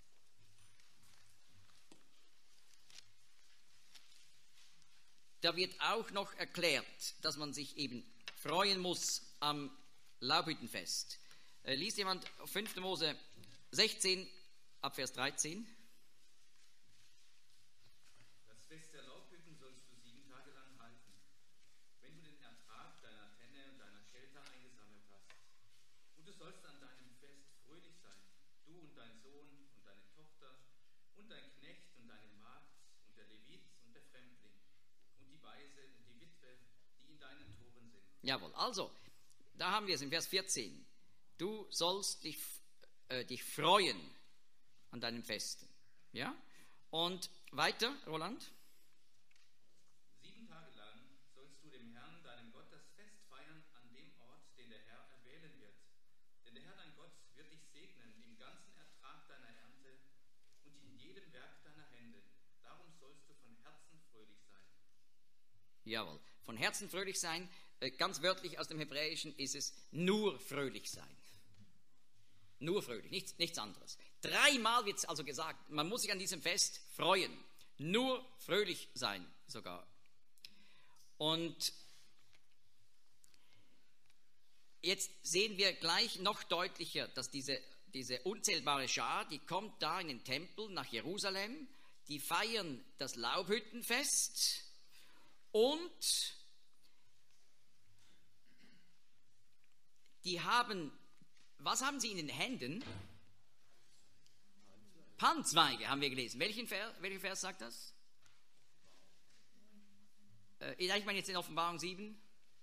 Speaker 1: Da wird auch noch erklärt, dass man sich eben freuen muss am Laubhüttenfest. Äh, liest jemand fünfte Mose sechzehn ab Vers dreizehn?
Speaker 3: Das Fest der Laubhütten sollst du sieben Tage lang halten, wenn du den Ertrag deiner Tenne und deiner Schelte eingesammelt hast. Und du sollst an deinem Fest fröhlich sein, du und dein Sohn und deine Tochter und dein Knecht und deine Magd und der Levit und der Fremdling und die Waise und die Witwe, die in deinen Toren sind.
Speaker 1: Jawohl, also, da haben wir es in Vers vierzehn. Du sollst dich, äh, dich freuen an deinen Festen. Ja? Und weiter, Roland.
Speaker 3: Sieben Tage lang sollst du dem Herrn, deinem Gott, das Fest feiern an dem Ort, den der Herr erwählen wird. Denn der Herr, dein Gott, wird dich segnen im ganzen Ertrag deiner Ernte und in jedem Werk deiner Hände. Darum sollst du von Herzen fröhlich sein.
Speaker 1: Jawohl, von Herzen fröhlich sein. Ganz wörtlich aus dem Hebräischen ist es nur fröhlich sein. Nur fröhlich, nichts, nichts anderes. Dreimal wird es also gesagt, man muss sich an diesem Fest freuen. Nur fröhlich sein sogar. Und jetzt sehen wir gleich noch deutlicher, dass diese, diese unzählbare Schar, die kommt da in den Tempel nach Jerusalem, die feiern das Laubhüttenfest und die haben, was haben sie in den Händen? Palmzweige haben wir gelesen. Welchen Vers, welcher Vers sagt das? Äh, ich meine jetzt in Offenbarung sieben.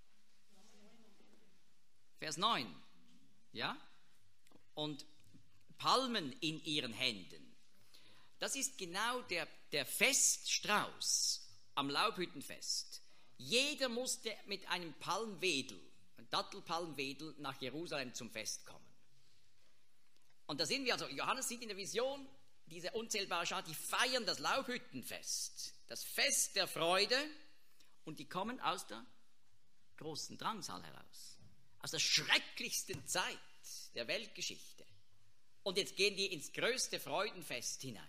Speaker 1: Vers neun. Ja? Und Palmen in ihren Händen. Das ist genau der, der Feststrauß am Laubhüttenfest. Jeder musste mit einem Palmwedel, ein Dattelpalmwedel, nach Jerusalem zum Fest kommen. Und da sehen wir also, Johannes sieht in der Vision, diese unzählbare Schar, die feiern das Laubhüttenfest, das Fest der Freude, und die kommen aus der großen Drangsal heraus, aus der schrecklichsten Zeit der Weltgeschichte. Und jetzt gehen die ins größte Freudenfest hinein.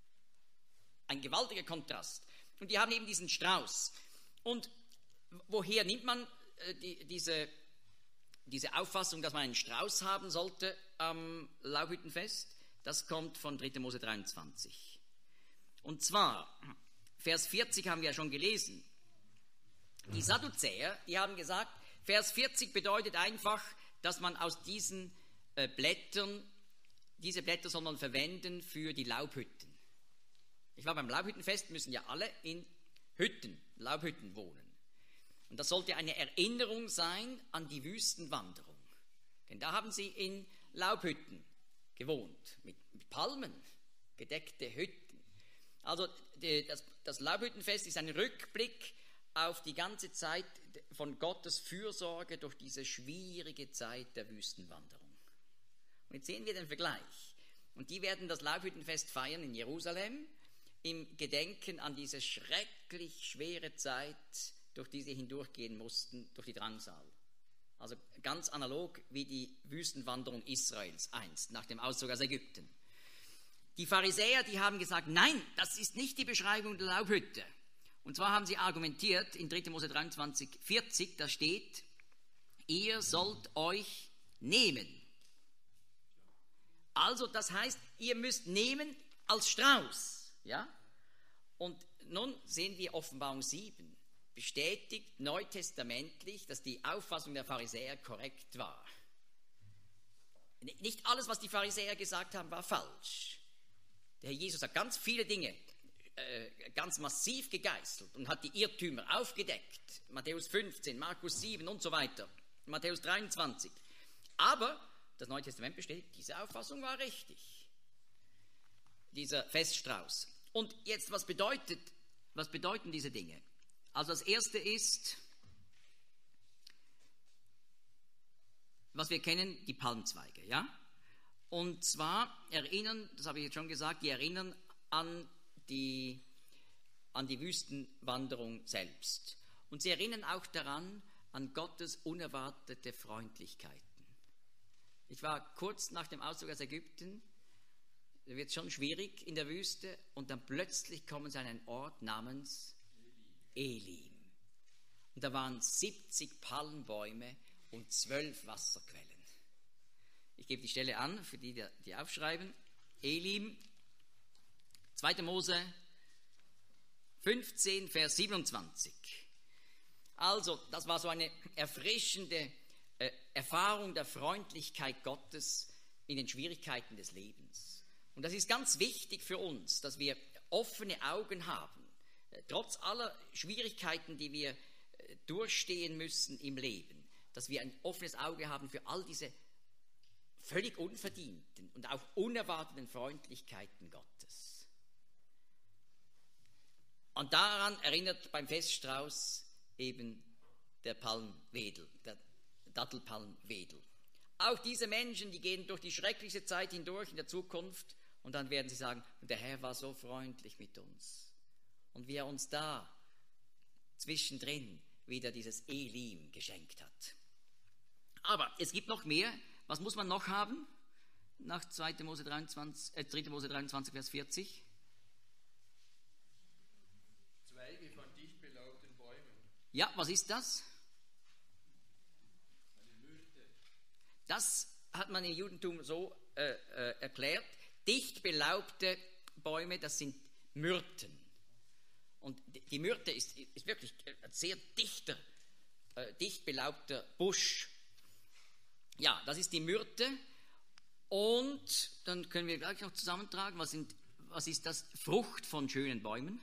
Speaker 1: Ein gewaltiger Kontrast. Und die haben eben diesen Strauß. Und woher nimmt man äh, die, diese, diese Auffassung, dass man einen Strauß haben sollte am Laubhüttenfest? Das kommt von dritter Mose dreiundzwanzig. Und zwar, Vers vierzig haben wir ja schon gelesen. Die Sadduzäer, die haben gesagt, Vers vierzig bedeutet einfach, dass man aus diesen äh, Blättern, diese Blätter soll man verwenden für die Laubhütten. Ich war beim Laubhüttenfest, müssen ja alle in Hütten, Laubhütten wohnen. Und das sollte eine Erinnerung sein an die Wüstenwanderung. Denn da haben sie in Laubhütten gewohnt, mit, mit Palmen, gedeckte Hütten. Also die, das, das Laubhüttenfest ist ein Rückblick auf die ganze Zeit von Gottes Fürsorge durch diese schwierige Zeit der Wüstenwanderung. Und jetzt sehen wir den Vergleich. Und die werden das Laubhüttenfest feiern in Jerusalem, im Gedenken an diese schrecklich schwere Zeit, durch die sie hindurchgehen mussten, durch die Drangsal. Also ganz analog wie die Wüstenwanderung Israels einst, nach dem Auszug aus Ägypten. Die Pharisäer, die haben gesagt, nein, das ist nicht die Beschreibung der Laubhütte. Und zwar haben sie argumentiert, in dritter Mose dreiundzwanzig, vierzig, da steht, ihr sollt euch nehmen. Also das heißt, ihr müsst nehmen als Strauß. Ja? Und nun sehen wir Offenbarung sieben. Bestätigt neutestamentlich, dass die Auffassung der Pharisäer korrekt war. Nicht alles, was die Pharisäer gesagt haben, war falsch. Der Herr Jesus hat ganz viele Dinge äh, ganz massiv gegeißelt und hat die Irrtümer aufgedeckt. Matthäus fünfzehn, Markus sieben und so weiter. Matthäus dreiundzwanzig. Aber das Neue Testament bestätigt, diese Auffassung war richtig. Dieser Feststrauß. Und jetzt, was bedeutet, was bedeuten diese Dinge? Also das erste ist, was wir kennen, die Palmzweige, ja? Und zwar erinnern, das habe ich jetzt schon gesagt, die erinnern an die, an die Wüstenwanderung selbst. Und sie erinnern auch daran, an Gottes unerwartete Freundlichkeiten. Ich war kurz nach dem Auszug aus Ägypten, da wird es schon schwierig in der Wüste, und dann plötzlich kommen sie an einen Ort namens Elim. Und da waren siebzig Palmbäume und zwölf Wasserquellen. Ich gebe die Stelle an, für die, die aufschreiben. Elim, zweiter Mose fünfzehn, Vers siebenundzwanzig. Also, das war so eine erfrischende äh, Erfahrung der Freundlichkeit Gottes in den Schwierigkeiten des Lebens. Und das ist ganz wichtig für uns, dass wir offene Augen haben, äh, trotz aller Schwierigkeiten, die wir äh, durchstehen müssen im Leben, dass wir ein offenes Auge haben für all diese völlig unverdienten und auch unerwarteten Freundlichkeiten Gottes. Und daran erinnert beim Feststrauß eben der Palmwedel, der Dattelpalmwedel. Auch diese Menschen, die gehen durch die schrecklichste Zeit hindurch in der Zukunft und dann werden sie sagen, der Herr war so freundlich mit uns. Und wie er uns da zwischendrin wieder dieses Elim geschenkt hat. Aber es gibt noch mehr. Was muss man noch haben? Nach zweiter Mose dreiundzwanzig, äh, dritter Mose dreiundzwanzig, Vers vierzig.
Speaker 2: Zweige von dicht belaubten Bäumen.
Speaker 1: Ja, was ist das? Das hat man im Judentum so äh, äh, erklärt. Dicht belaubte Bäume, das sind Myrten. Und die Myrte ist, ist wirklich ein sehr dichter, äh, dicht belaubter Busch. Ja, das ist die Myrte. Und dann können wir gleich noch zusammentragen, was, sind, was ist das? Frucht von schönen Bäumen?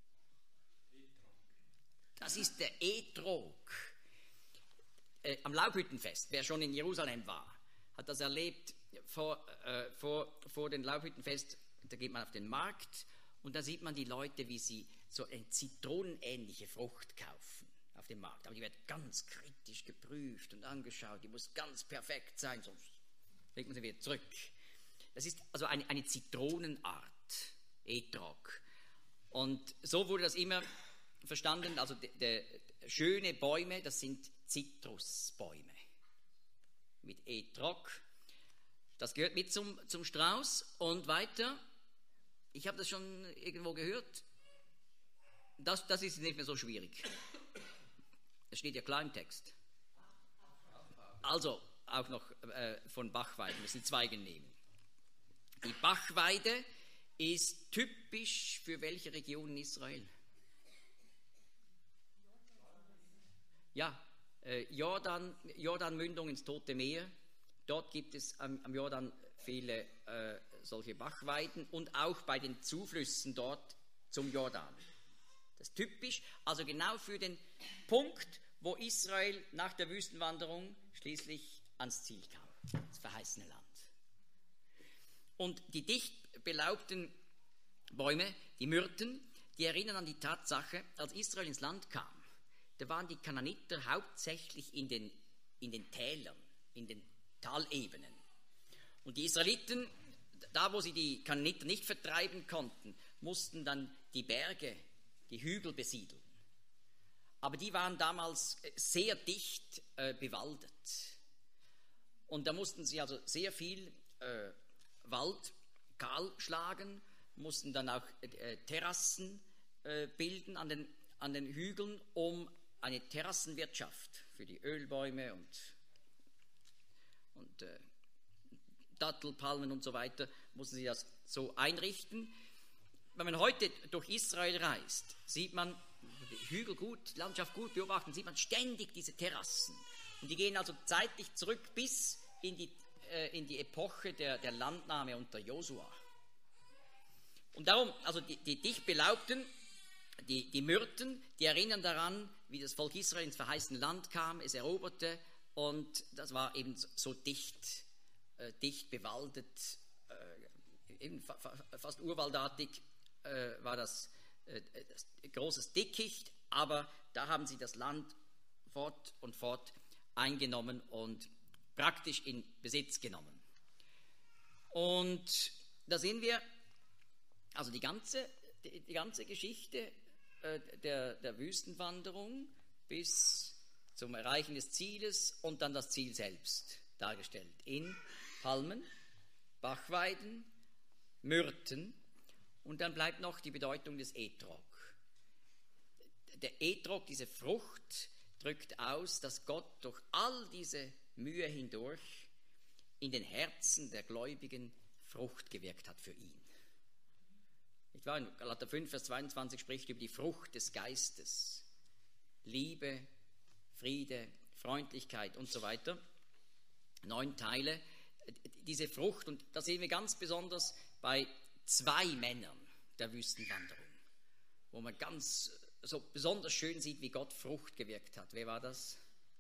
Speaker 1: Das ist der Etrog. Äh, am Laubhüttenfest, wer schon in Jerusalem war, hat das erlebt vor, äh, vor, vor dem Laubhüttenfest. Da geht man auf den Markt und da sieht man die Leute, wie sie so eine zitronenähnliche Frucht kaufen auf dem Markt. Aber die wird ganz kritisch geprüft und angeschaut. Die muss ganz perfekt sein, sonst legt man sie wieder zurück. Das ist also eine, eine Zitronenart, Etrog. Und so wurde das immer verstanden. Also de, de, schöne Bäume, das sind Zitrusbäume mit Etrog. Das gehört mit zum, zum Strauß. Und weiter, ich habe das schon irgendwo gehört, das, das ist nicht mehr so schwierig. Das steht ja klar im Text. Also auch noch äh, von Bachweiden, wir müssen Zweige nehmen. Die Bachweide ist typisch für welche Region in Israel? Ja, äh, Jordan, Jordanmündung ins Tote Meer. Dort gibt es am, am Jordan viele äh, solche Bachweiden und auch bei den Zuflüssen dort zum Jordan. Das ist typisch, also genau für den Punkt, wo Israel nach der Wüstenwanderung schließlich ans Ziel kam, das verheißene Land. Und die dicht belaubten Bäume, die Myrten, die erinnern an die Tatsache, als Israel ins Land kam, da waren die Kanaaniter hauptsächlich in den, in den Tälern, in den Talebenen. Und die Israeliten, da wo sie die Kanaaniter nicht vertreiben konnten, mussten dann die Berge, die Hügel besiedeln. Aber die waren damals sehr dicht äh, bewaldet. Und da mussten sie also sehr viel äh, Wald kahl schlagen, mussten dann auch äh, Terrassen äh, bilden an den, an den Hügeln, um eine Terrassenwirtschaft für die Ölbäume und, und äh, Dattelpalmen und so weiter, mussten sie das so einrichten. Wenn man heute durch Israel reist, sieht man die Hügel gut, die Landschaft gut beobachten, sieht man ständig diese Terrassen. Und die gehen also zeitlich zurück bis in die, äh, in die Epoche der, der Landnahme unter Josua. Und darum, also die, die dicht belaubten, die, die Myrten, die erinnern daran, wie das Volk Israel ins verheißene Land kam, es eroberte und das war eben so dicht, äh, dicht bewaldet, äh, eben fa fa fast urwaldartig äh, war das, äh, das großes Dickicht, aber da haben sie das Land fort und fort eingenommen und praktisch in Besitz genommen. Und da sehen wir also die ganze, die, die ganze Geschichte äh, der, der Wüstenwanderung bis zum Erreichen des Zieles und dann das Ziel selbst dargestellt in Palmen, Bachweiden, Myrten und dann bleibt noch die Bedeutung des Etrog. Der Etrog, diese Frucht, drückt aus, dass Gott durch all diese Mühe hindurch in den Herzen der Gläubigen Frucht gewirkt hat für ihn. Ich war in Galater fünf, Vers zweiundzwanzig spricht über die Frucht des Geistes. Liebe, Friede, Freundlichkeit und so weiter. Neun Teile. Diese Frucht, und das sehen wir ganz besonders bei zwei Männern der Wüstenwanderung, wo man ganz so besonders schön sieht, wie Gott Frucht gewirkt hat. Wer war das?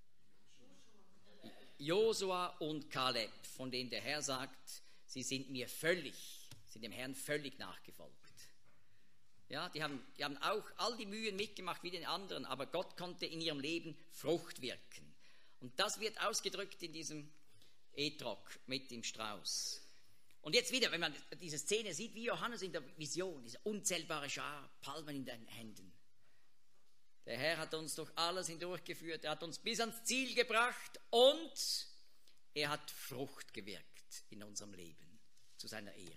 Speaker 1: Josua und Kaleb, von denen der Herr sagt, sie sind mir völlig, sind dem Herrn völlig nachgefolgt. Ja, die haben, die haben auch all die Mühen mitgemacht wie den anderen, aber Gott konnte in ihrem Leben Frucht wirken. Und das wird ausgedrückt in diesem Etrog mit dem Strauß. Und jetzt wieder, wenn man diese Szene sieht, wie Johannes in der Vision, diese unzählbare Schar, Palmen in den Händen. Der Herr hat uns durch alles hindurchgeführt, er hat uns bis ans Ziel gebracht und er hat Frucht gewirkt in unserem Leben, zu seiner Ehre.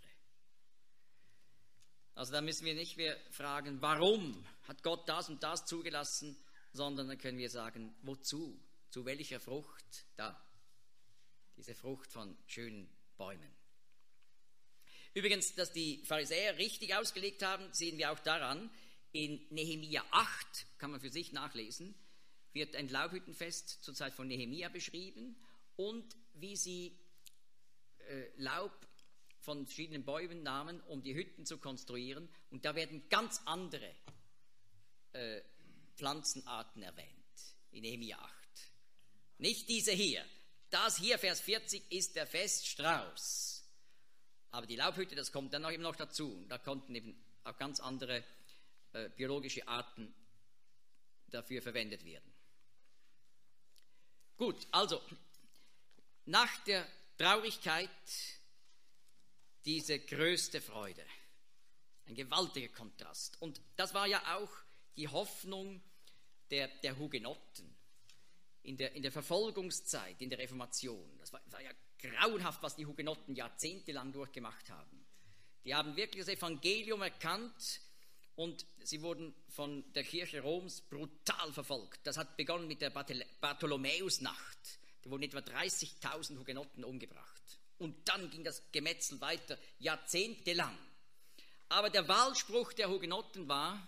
Speaker 1: Also da müssen wir nicht mehr fragen, warum hat Gott das und das zugelassen, sondern dann können wir sagen, wozu, zu welcher Frucht, da, diese Frucht von schönen Bäumen. Übrigens, dass die Pharisäer richtig ausgelegt haben, sehen wir auch daran, in Nehemia acht, kann man für sich nachlesen, wird ein Laubhüttenfest zur Zeit von Nehemia beschrieben und wie sie äh, Laub von verschiedenen Bäumen nahmen, um die Hütten zu konstruieren. Und da werden ganz andere äh, Pflanzenarten erwähnt, in Nehemia acht. Nicht diese hier. Das hier, Vers vierzig, ist der Feststrauß. Aber die Laubhütte, das kommt dann noch eben noch dazu. Da konnten eben auch ganz andere äh, biologische Arten dafür verwendet werden. Gut, also, nach der Traurigkeit diese größte Freude. Ein gewaltiger Kontrast. Und das war ja auch die Hoffnung der, der Hugenotten in der, in der Verfolgungszeit, in der Reformation. Das war, war ja grauenhaft, was die Hugenotten jahrzehntelang durchgemacht haben. Die haben wirklich das Evangelium erkannt und sie wurden von der Kirche Roms brutal verfolgt. Das hat begonnen mit der Bartholomäusnacht. Da wurden etwa dreißigtausend Hugenotten umgebracht. Und dann ging das Gemetzel weiter, jahrzehntelang. Aber der Wahlspruch der Hugenotten war: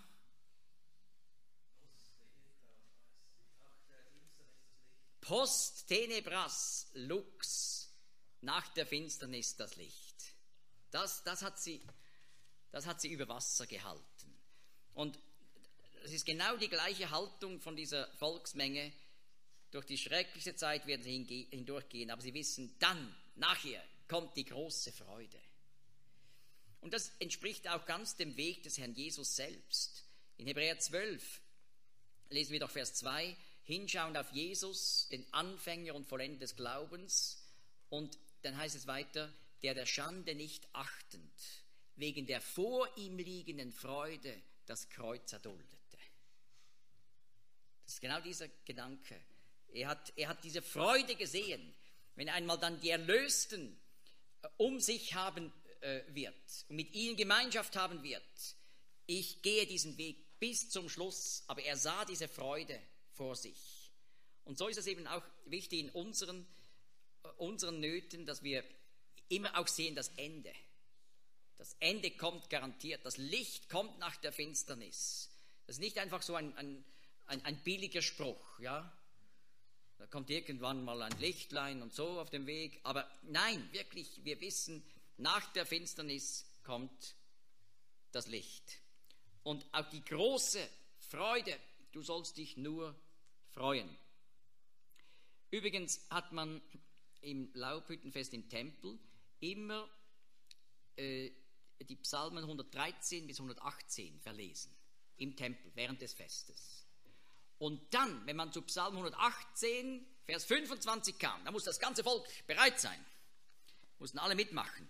Speaker 1: Post tenebras lux, nach der Finsternis das Licht. Das, das, hat sie, das hat sie über Wasser gehalten. Und das ist genau die gleiche Haltung von dieser Volksmenge. Durch die schreckliche Zeit werden sie hindurchgehen, aber sie wissen, dann, nachher, kommt die große Freude. Und das entspricht auch ganz dem Weg des Herrn Jesus selbst. In Hebräer zwölf lesen wir doch Vers zwei, hinschauen auf Jesus, den Anfänger und Vollender des Glaubens. Und dann heißt es weiter, der der Schande nicht achtend, wegen der vor ihm liegenden Freude das Kreuz erduldete. Das ist genau dieser Gedanke. Er hat, er hat diese Freude gesehen, wenn einmal dann die Erlösten um sich haben äh, wird und mit ihnen Gemeinschaft haben wird. Ich gehe diesen Weg bis zum Schluss, aber er sah diese Freude vor sich. Und so ist es eben auch wichtig in unseren, äh, unseren Nöten, dass wir immer auch sehen das Ende. Das Ende kommt garantiert, das Licht kommt nach der Finsternis. Das ist nicht einfach so ein, ein, ein, ein billiger Spruch, ja. Da kommt irgendwann mal ein Lichtlein und so auf dem Weg. Aber nein, wirklich, wir wissen, nach der Finsternis kommt das Licht. Und auch die große Freude, du sollst dich nur freuen. Übrigens hat man im Laubhüttenfest im Tempel immer äh, die Psalmen hundertdreizehn bis hundertachtzehn verlesen. Im Tempel, während des Festes. Und dann, wenn man zu Psalm hundertachtzehn, Vers fünfundzwanzig kam, da muss das ganze Volk bereit sein. Mussten alle mitmachen.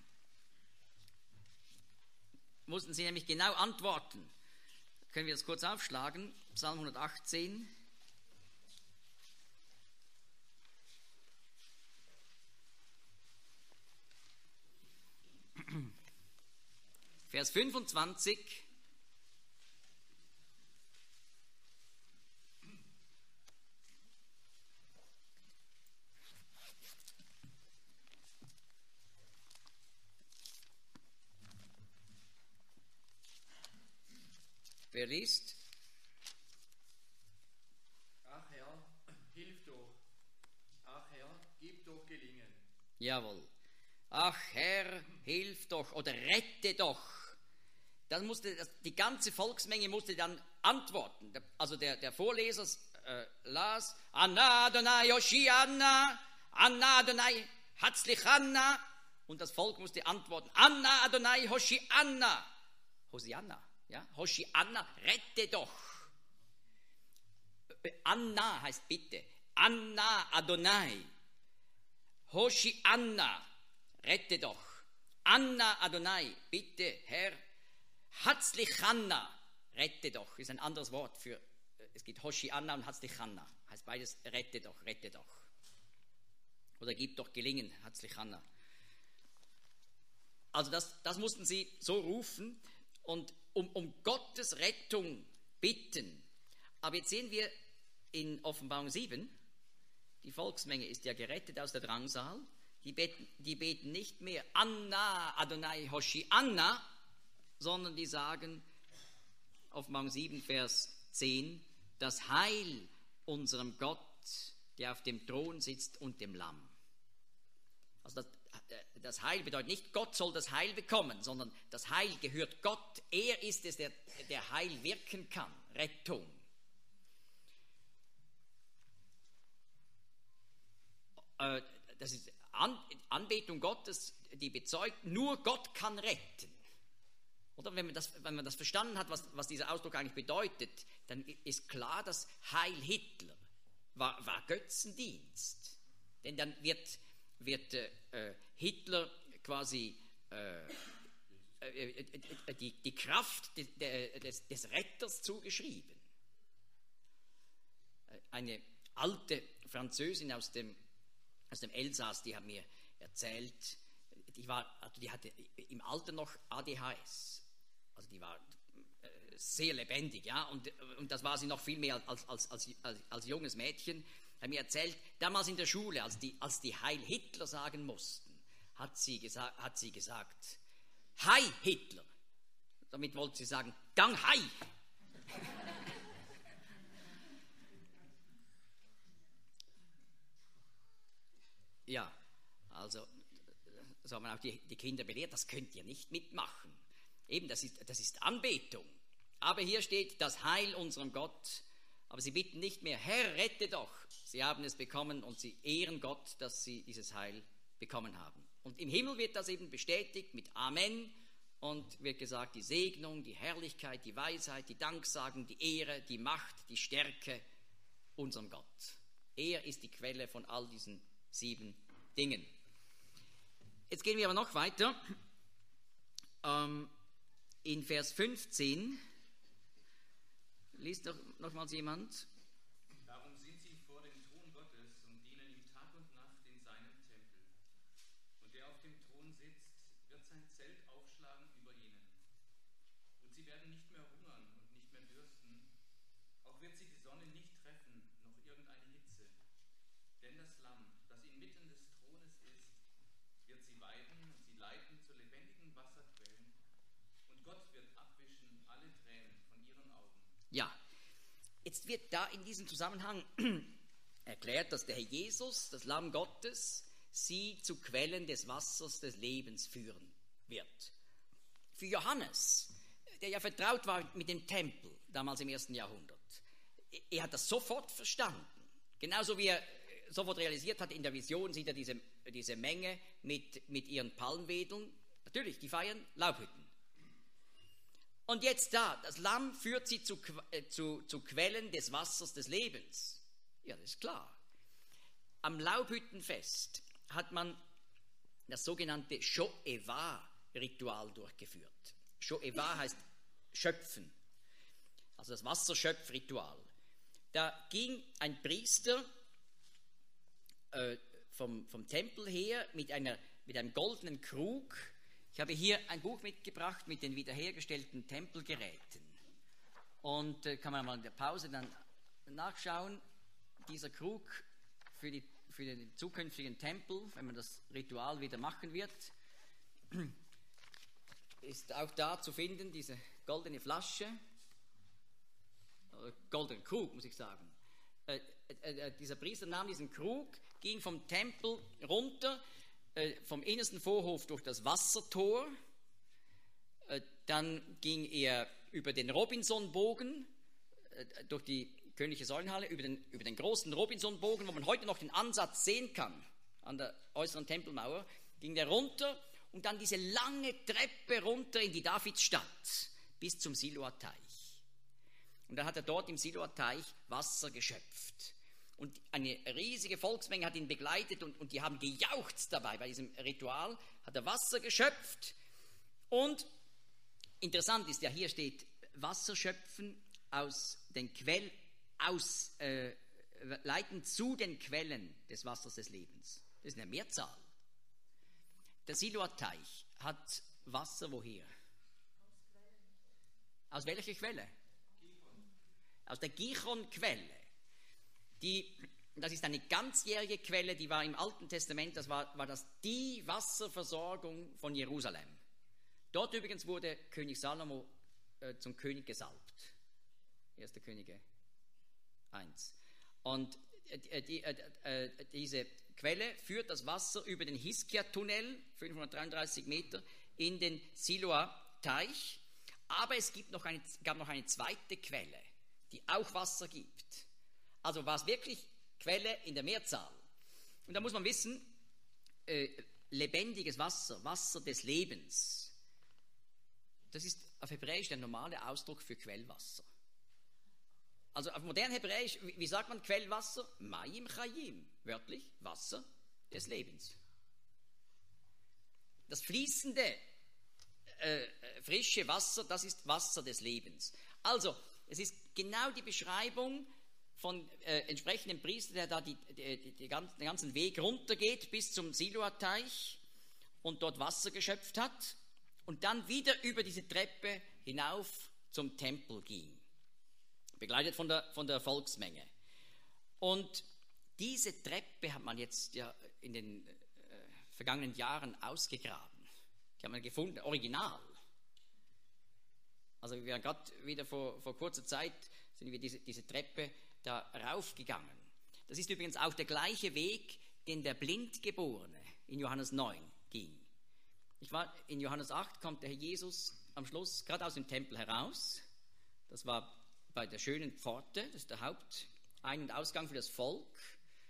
Speaker 1: Mussten sie nämlich genau antworten. Können wir das kurz aufschlagen? Psalm hundertachtzehn. Vers fünfundzwanzig. Wer liest?
Speaker 2: Ach Herr, hilf doch. Ach Herr, gib doch Gelingen.
Speaker 1: Jawohl. Ach Herr, hilf doch oder rette doch. Dann musste das, die ganze Volksmenge musste dann antworten. Also der, der Vorleser äh, las, Anna Adonai Hoshianna, Anna Adonai Hatzlichanna. Und das Volk musste antworten, Anna Adonai Hoshianna. Hosianna. Ja? Hoshianna, rette doch. Anna heißt bitte. Anna Adonai. Hoshianna, rette doch. Anna Adonai, bitte Herr. Hatzlichanna, rette doch. Ist ein anderes Wort für, es gibt Hoshianna und Hatzlichanna. Heißt beides, rette doch, rette doch. Oder gib doch Gelingen, Hatzlichanna. Also das, das mussten sie so rufen und um, um Gottes Rettung bitten. Aber jetzt sehen wir in Offenbarung sieben, die Volksmenge ist ja gerettet aus der Drangsal. Die beten, die beten nicht mehr Anna Adonai Hoshianna, sondern die sagen, Offenbarung sieben, Vers zehn, das Heil unserem Gott, der auf dem Thron sitzt und dem Lamm. Also das, das Heil bedeutet nicht, Gott soll das Heil bekommen, sondern das Heil gehört Gott. Er ist es, der, der Heil wirken kann, Rettung. Äh, das ist An, Anbetung Gottes, die bezeugt, nur Gott kann retten. Oder wenn man das, wenn man das verstanden hat, was, was dieser Ausdruck eigentlich bedeutet, dann ist klar, dass Heil Hitler war, war Götzendienst. Denn dann wird, wird äh, Hitler quasi äh, äh, äh, die, die Kraft des, des, des Retters zugeschrieben. Eine alte Französin aus dem, aus dem Elsass, die hat mir erzählt, die, war, also die hatte im Alter noch A D H S. Also die war äh, sehr lebendig, ja, und, und das war sie noch viel mehr als, als, als, als, als junges Mädchen. Hat mir erzählt, damals in der Schule, als die, als die Heil Hitler sagen mussten, hat sie, gesa- hat sie gesagt, Hi Hitler. Damit wollte sie sagen, Gang Hi. Ja, also so haben wir auch die, die Kinder belehrt, das könnt ihr nicht mitmachen. Eben, das ist, das ist Anbetung. Aber hier steht das Heil unserem Gott. Aber sie bitten nicht mehr, Herr, rette doch. Sie haben es bekommen und sie ehren Gott, dass sie dieses Heil bekommen haben. Und im Himmel wird das eben bestätigt mit Amen und wird gesagt, die Segnung, die Herrlichkeit, die Weisheit, die Danksagung, die Ehre, die Macht, die Stärke unserem Gott. Er ist die Quelle von all diesen sieben Dingen. Jetzt gehen wir aber noch weiter. Ähm, in Vers fünfzehn liest doch nochmals jemand.
Speaker 3: Darum sind sie vor dem Thron Gottes und dienen ihm Tag und Nacht in seinem Tempel. Und der auf dem Thron sitzt, wird sein Zelt aufschlagen über ihnen. Und sie werden nicht mehr hungern und nicht mehr dürsten. Auch wird sie die Sonne nicht treffen, noch irgendeine Hitze. Denn das Lamm, das inmitten des Thrones ist, wird sie weiden und sie leiten zu lebendigen Wasserquellen. Und Gott wird abwischen alle Tränen von ihren Augen.
Speaker 1: Ja, jetzt wird da in diesem Zusammenhang erklärt, dass der Herr Jesus, das Lamm Gottes, sie zu Quellen des Wassers des Lebens führen wird. Für Johannes, der ja vertraut war mit dem Tempel, damals im ersten Jahrhundert, er hat das sofort verstanden. Genauso wie er sofort realisiert hat, in der Vision sieht er diese, diese Menge mit, mit ihren Palmwedeln. Natürlich, die feiern Laubhütten. Und jetzt da, das Lamm führt sie zu, äh, zu, zu Quellen des Wassers des Lebens. Ja, das ist klar. Am Laubhüttenfest hat man das sogenannte Shoeva-Ritual durchgeführt. Shoeva heißt schöpfen, also das Wasserschöpfritual. Da ging ein Priester äh, vom, vom Tempel her mit, einer, mit einem goldenen Krug. Ich habe hier ein Buch mitgebracht mit den wiederhergestellten Tempelgeräten. Und äh, kann man mal in der Pause dann nachschauen. Dieser Krug für, die, für den zukünftigen Tempel, wenn man das Ritual wieder machen wird, ist auch da zu finden, diese goldene Flasche, oder goldenen Krug, muss ich sagen. Äh, äh, äh, dieser Priester nahm diesen Krug, ging vom Tempel runter, vom innersten Vorhof durch das Wassertor, dann ging er über den Robinsonbogen, durch die königliche Säulenhalle, über den, über den großen Robinsonbogen, wo man heute noch den Ansatz sehen kann, an der äußeren Tempelmauer, ging der runter und dann diese lange Treppe runter in die Davidsstadt, bis zum Siloer Teich. Und dann hat er dort im Siloer Teich Wasser geschöpft. Und eine riesige Volksmenge hat ihn begleitet und, und die haben gejauchzt dabei. Bei diesem Ritual hat er Wasser geschöpft. Und interessant ist ja, hier steht Wasser schöpfen aus den Quellen, aus, äh, leiten zu den Quellen des Wassers des Lebens. Das ist eine Mehrzahl. Der Siloer Teich hat Wasser woher? Aus welcher Quelle? Aus der Gichon-Quelle. Die, das ist eine ganzjährige Quelle, die war im Alten Testament, das war, war das die Wasserversorgung von Jerusalem. Dort übrigens wurde König Salomo äh, zum König gesalbt. erster Könige eins. Und äh, die, äh, äh, diese Quelle führt das Wasser über den Hiskia-Tunnel, fünfhundertdreiunddreißig Meter, in den Siloer Teich. Aber es gibt noch eine, gab noch eine zweite Quelle, die auch Wasser gibt. Also war es wirklich Quelle in der Mehrzahl. Und da muss man wissen, äh, lebendiges Wasser, Wasser des Lebens, das ist auf Hebräisch der normale Ausdruck für Quellwasser. Also auf modern Hebräisch, wie, wie sagt man Quellwasser? Mayim Chayim, wörtlich Wasser des Lebens. Das fließende, äh, frische Wasser, das ist Wasser des Lebens. Also, es ist genau die Beschreibung von äh, entsprechendem Priester, der da die, die, die ganzen, den ganzen Weg runtergeht bis zum Siloer Teich und dort Wasser geschöpft hat und dann wieder über diese Treppe hinauf zum Tempel ging, begleitet von der, von der Volksmenge. Und diese Treppe hat man jetzt ja in den äh, vergangenen Jahren ausgegraben. Die haben wir gefunden, original. Also wir haben gerade wieder vor, vor kurzer Zeit sind wir diese, diese Treppe da raufgegangen. Das ist übrigens auch der gleiche Weg, den der Blindgeborene in Johannes neun ging. Ich war, in Johannes acht kommt der Herr Jesus am Schluss gerade aus dem Tempel heraus. Das war bei der schönen Pforte, das ist der Hauptein- und Ausgang für das Volk.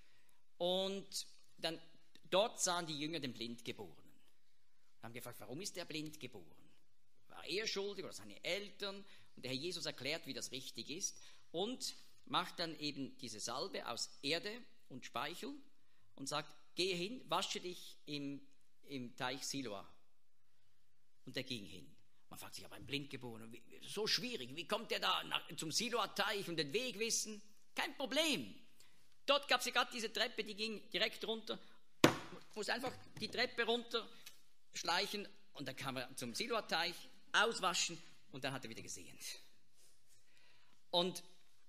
Speaker 1: Und dann dort sahen die Jünger den Blindgeborenen. Und haben gefragt, warum ist der blind geboren? War er schuldig oder seine Eltern? Und der Herr Jesus erklärt, wie das richtig ist und macht dann eben diese Salbe aus Erde und Speichel und sagt, gehe hin, wasche dich im, im Teich Siloa. Und er ging hin. Man fragt sich, aber ein Blindgeborener, wie, so schwierig, wie kommt der da nach, zum Siloer Teich und den Weg wissen? Kein Problem. Dort gab es ja gerade diese Treppe, die ging direkt runter, muss einfach die Treppe runter schleichen und dann kam er zum Siloer Teich, auswaschen und dann hat er wieder gesehen. Und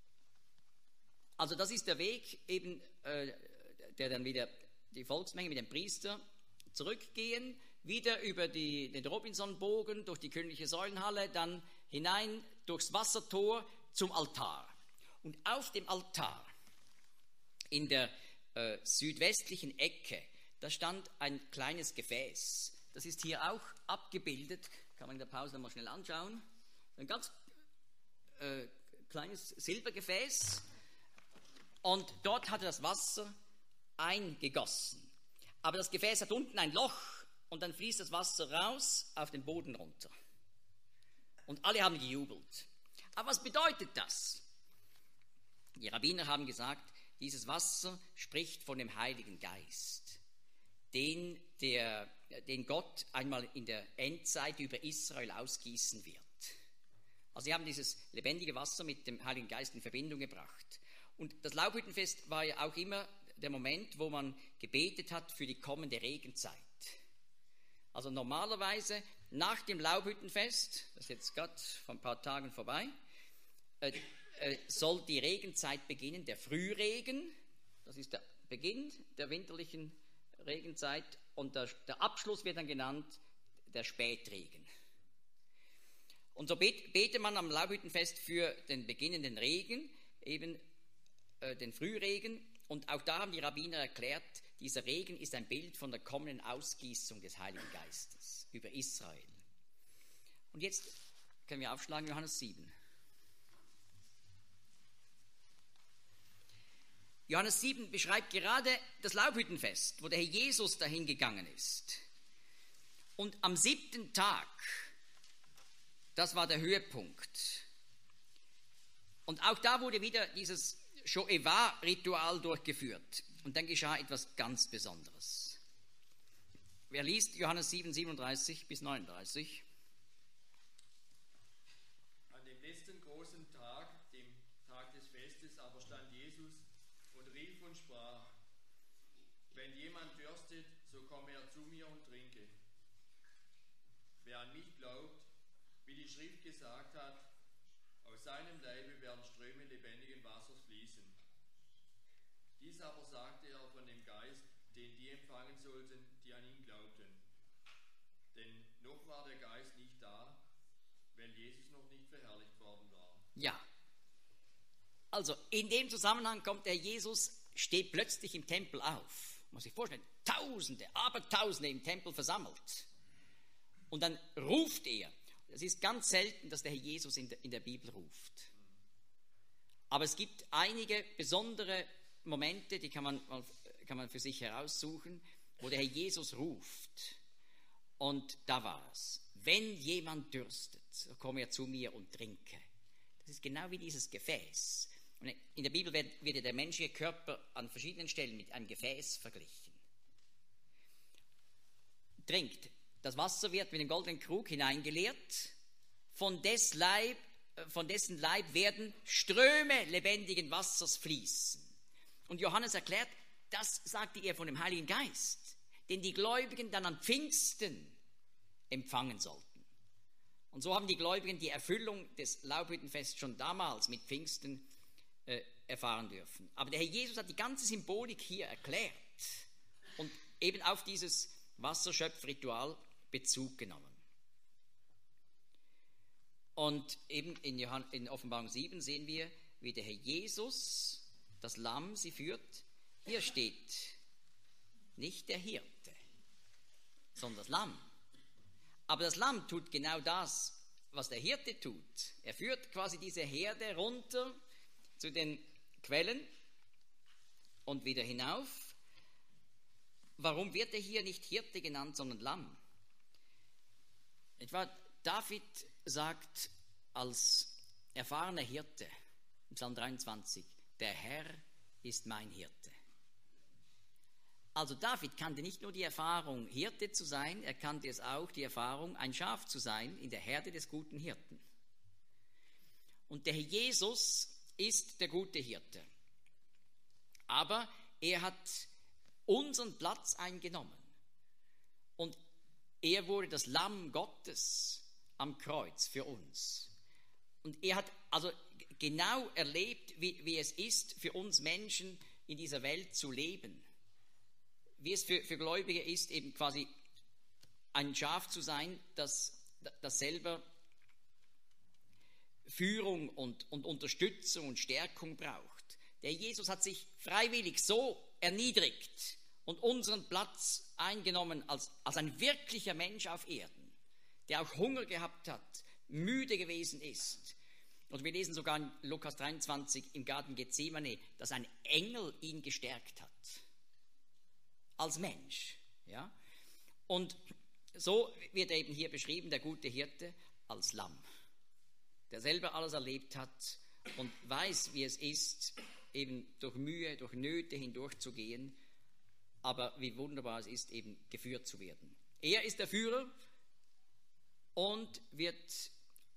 Speaker 1: also das ist der Weg, eben, äh, der dann wieder die Volksmenge mit dem Priester zurückgehen, wieder über die, den Robinsonbogen, durch die königliche Säulenhalle, dann hinein durchs Wassertor zum Altar. Und auf dem Altar, in der äh, südwestlichen Ecke, da stand ein kleines Gefäß. Das ist hier auch abgebildet, kann man in der Pause mal schnell anschauen. Ein ganz äh, kleines Silbergefäß. Und dort hatte das Wasser eingegossen. Aber das Gefäß hat unten ein Loch und dann fließt das Wasser raus auf den Boden runter. Und alle haben gejubelt. Aber was bedeutet das? Die Rabbiner haben gesagt, dieses Wasser spricht von dem Heiligen Geist, den, der, den Gott einmal in der Endzeit über Israel ausgießen wird. Also sie haben dieses lebendige Wasser mit dem Heiligen Geist in Verbindung gebracht. Und das Laubhüttenfest war ja auch immer der Moment, wo man gebetet hat für die kommende Regenzeit. Also normalerweise nach dem Laubhüttenfest, das ist jetzt gerade vor ein paar Tagen vorbei, äh, äh, soll die Regenzeit beginnen, der Frühregen, das ist der Beginn der winterlichen Regenzeit und der, der Abschluss wird dann genannt der Spätregen. Und so bet, betet man am Laubhüttenfest für den beginnenden Regen, eben äh, den Frühregen. Und auch da haben die Rabbiner erklärt, dieser Regen ist ein Bild von der kommenden Ausgießung des Heiligen Geistes über Israel. Und jetzt können wir aufschlagen, Johannes sieben. Johannes sieben beschreibt gerade das Laubhüttenfest, wo der Herr Jesus dahin gegangen ist. Und am siebten Tag Das war der Höhepunkt. Und auch da wurde wieder dieses Shoeva-Ritual durchgeführt. Und dann geschah etwas ganz Besonderes. Wer liest Johannes sieben, siebenunddreißig bis neununddreißig?
Speaker 2: An dem letzten großen Tag, dem Tag des Festes, aber stand Jesus und rief und sprach: Wenn jemand dürstet, so komme er zu mir und trinke. Wer an mich glaubt, wie die Schrift gesagt hat, aus seinem Leibe werden Ströme lebendigen Wassers fließen. Dies aber sagte er von dem Geist, den die empfangen sollten, die an ihn glaubten. Denn noch war der Geist nicht da, weil Jesus noch nicht verherrlicht worden war.
Speaker 1: Ja, also in dem Zusammenhang kommt der Jesus, steht plötzlich im Tempel auf. Muss sich vorstellen, Tausende, Abertausende im Tempel versammelt. Und dann ruft er. Es ist ganz selten, dass der Herr Jesus in der, in der Bibel ruft. Aber es gibt einige besondere Momente, die kann man, kann man für sich heraussuchen, wo der Herr Jesus ruft. Und da war es: Wenn jemand dürstet, so komme er zu mir und trinke. Das ist genau wie dieses Gefäß. Und in der Bibel wird, wird der menschliche Körper an verschiedenen Stellen mit einem Gefäß verglichen. Trinkt. Das Wasser wird mit dem goldenen Krug hineingeleert. Von, des Leib, von dessen Leib werden Ströme lebendigen Wassers fließen. Und Johannes erklärt, das sagte er von dem Heiligen Geist, den die Gläubigen dann an Pfingsten empfangen sollten. Und so haben die Gläubigen die Erfüllung des Laubhüttenfests schon damals mit Pfingsten äh, erfahren dürfen. Aber der Herr Jesus hat die ganze Symbolik hier erklärt und eben auf dieses Wasserschöpfritual Bezug genommen. Und eben in, Johann, in Offenbarung sieben sehen wir, wie der Herr Jesus, das Lamm, sie führt. Hier steht nicht der Hirte, sondern das Lamm. Aber das Lamm tut genau das, was der Hirte tut. Er führt quasi diese Herde runter zu den Quellen und wieder hinauf. Warum wird er hier nicht Hirte genannt, sondern Lamm? Etwa David sagt als erfahrener Hirte im Psalm dreiundzwanzig: Der Herr ist mein Hirte. Also David kannte nicht nur die Erfahrung, Hirte zu sein, er kannte es auch, die Erfahrung, ein Schaf zu sein in der Herde des guten Hirten. Und der Herr Jesus ist der gute Hirte. Aber er hat unseren Platz eingenommen. Und er wurde das Lamm Gottes am Kreuz für uns. Und er hat also genau erlebt, wie, wie es ist, für uns Menschen in dieser Welt zu leben. Wie es für, für Gläubige ist, eben quasi ein Schaf zu sein, das, das selber Führung und, und Unterstützung und Stärkung braucht. Der Jesus hat sich freiwillig so erniedrigt und unseren Platz eingenommen als, als ein wirklicher Mensch auf Erden, der auch Hunger gehabt hat, müde gewesen ist. Und wir lesen sogar in Lukas dreiundzwanzig im Garten Gethsemane, dass ein Engel ihn gestärkt hat. Als Mensch. Ja? Und so wird er eben hier beschrieben, der gute Hirte, als Lamm, der selber alles erlebt hat und weiß, wie es ist, eben durch Mühe, durch Nöte hindurchzugehen, aber wie wunderbar es ist, eben geführt zu werden. Er ist der Führer und wird,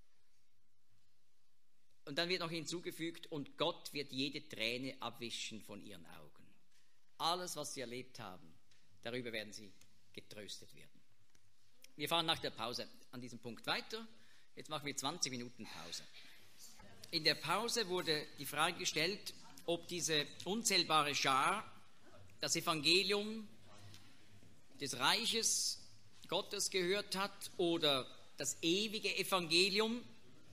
Speaker 1: und dann wird noch hinzugefügt, und Gott wird jede Träne abwischen von ihren Augen. Alles, was sie erlebt haben, darüber werden sie getröstet werden. Wir fahren nach der Pause an diesem Punkt weiter. Jetzt machen wir zwanzig Minuten Pause. In der Pause wurde die Frage gestellt, ob diese unzählbare Schar das Evangelium des Reiches Gottes gehört hat oder das ewige Evangelium.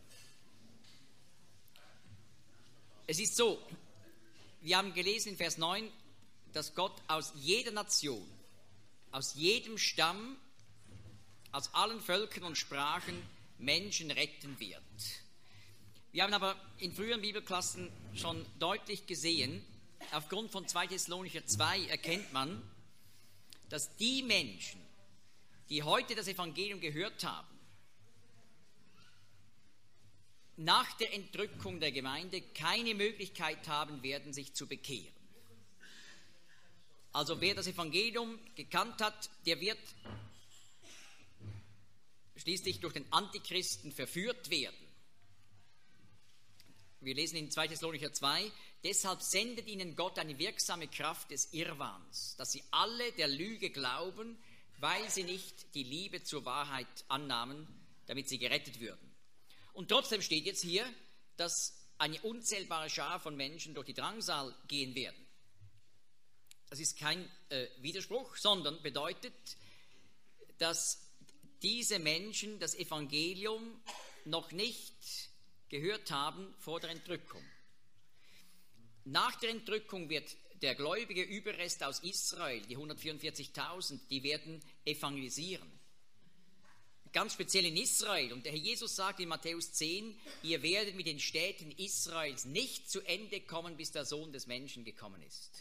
Speaker 1: Es ist so, wir haben gelesen in Vers neun, dass Gott aus jeder Nation, aus jedem Stamm, aus allen Völkern und Sprachen Menschen retten wird. Wir haben aber in früheren Bibelklassen schon deutlich gesehen, aufgrund von zwei Thessalonicher zwei erkennt man, dass die Menschen, die heute das Evangelium gehört haben, nach der Entrückung der Gemeinde keine Möglichkeit haben werden, sich zu bekehren. Also wer das Evangelium gekannt hat, der wird schließlich durch den Antichristen verführt werden. Wir lesen in zweiter Thessalonicher zwei, deshalb sendet ihnen Gott eine wirksame Kraft des Irrwahns, dass sie alle der Lüge glauben, weil sie nicht die Liebe zur Wahrheit annahmen, damit sie gerettet würden. Und trotzdem steht jetzt hier, dass eine unzählbare Schar von Menschen durch die Drangsal gehen werden. Das ist kein äh, Widerspruch, sondern bedeutet, dass diese Menschen das Evangelium noch nicht gehört haben vor der Entrückung. Nach der Entrückung wird der gläubige Überrest aus Israel, die hundertvierundvierzigtausend, die werden evangelisieren. Ganz speziell in Israel. Und der Herr Jesus sagt in Matthäus zehn, ihr werdet mit den Städten Israels nicht zu Ende kommen, bis der Sohn des Menschen gekommen ist.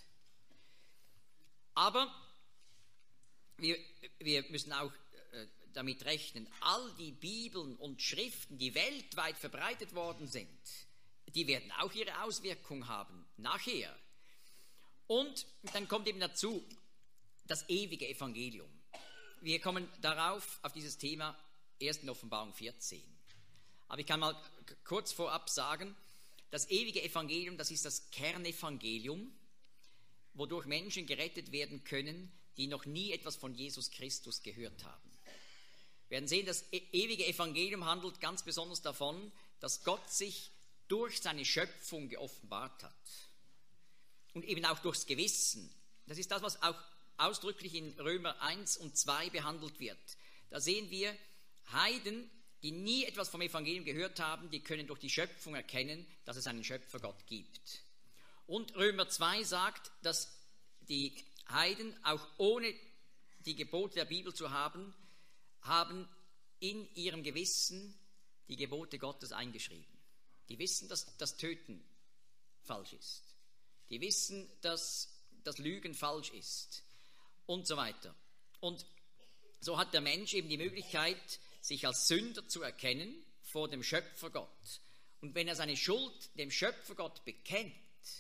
Speaker 1: Aber wir, wir müssen auch äh, damit rechnen, all die Bibeln und Schriften, die weltweit verbreitet worden sind, die werden auch ihre Auswirkung haben, nachher. Und dann kommt eben dazu das ewige Evangelium. Wir kommen darauf, auf dieses Thema, erst in Offenbarung vierzehn. Aber ich kann mal kurz vorab sagen, das ewige Evangelium, das ist das Kernevangelium, wodurch Menschen gerettet werden können, die noch nie etwas von Jesus Christus gehört haben. Wir werden sehen, das ewige Evangelium handelt ganz besonders davon, dass Gott sich durch seine Schöpfung geoffenbart hat. Und eben auch durchs Gewissen. Das ist das, was auch ausdrücklich in Römer eins und zwei behandelt wird. Da sehen wir, Heiden, die nie etwas vom Evangelium gehört haben, die können durch die Schöpfung erkennen, dass es einen Schöpfergott gibt. Und Römer zwei sagt, dass die Heiden, auch ohne die Gebote der Bibel zu haben, haben in ihrem Gewissen die Gebote Gottes eingeschrieben. Die wissen, dass das Töten falsch ist. Die wissen, dass das Lügen falsch ist. Und so weiter. Und so hat der Mensch eben die Möglichkeit, sich als Sünder zu erkennen vor dem Schöpfergott. Und wenn er seine Schuld dem Schöpfergott bekennt,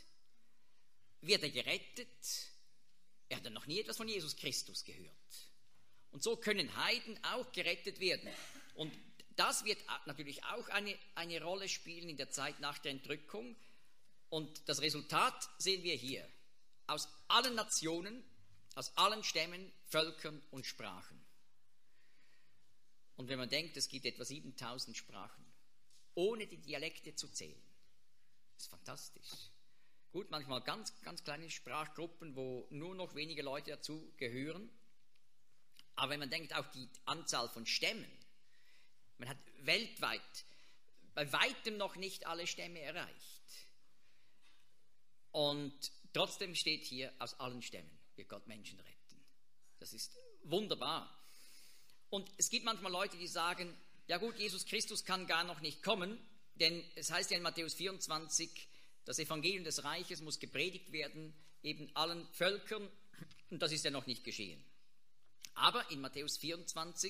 Speaker 1: wird er gerettet. Er hat dann noch nie etwas von Jesus Christus gehört. Und so können Heiden auch gerettet werden. Und das wird natürlich auch eine, eine Rolle spielen in der Zeit nach der Entrückung. Und das Resultat sehen wir hier. Aus allen Nationen, aus allen Stämmen, Völkern und Sprachen. Und wenn man denkt, es gibt etwa siebentausend Sprachen, ohne die Dialekte zu zählen, ist fantastisch. Gut, manchmal ganz, ganz kleine Sprachgruppen, wo nur noch wenige Leute dazu gehören. Aber wenn man denkt, auch die Anzahl von Stämmen, man hat weltweit bei weitem noch nicht alle Stämme erreicht. Und trotzdem steht hier, aus allen Stämmen wird Gott Menschen retten. Das ist wunderbar. Und es gibt manchmal Leute, die sagen, ja gut, Jesus Christus kann gar noch nicht kommen, denn es heißt ja in Matthäus vierundzwanzig, das Evangelium des Reiches muss gepredigt werden, eben allen Völkern, und das ist ja noch nicht geschehen. Aber in Matthäus vierundzwanzig,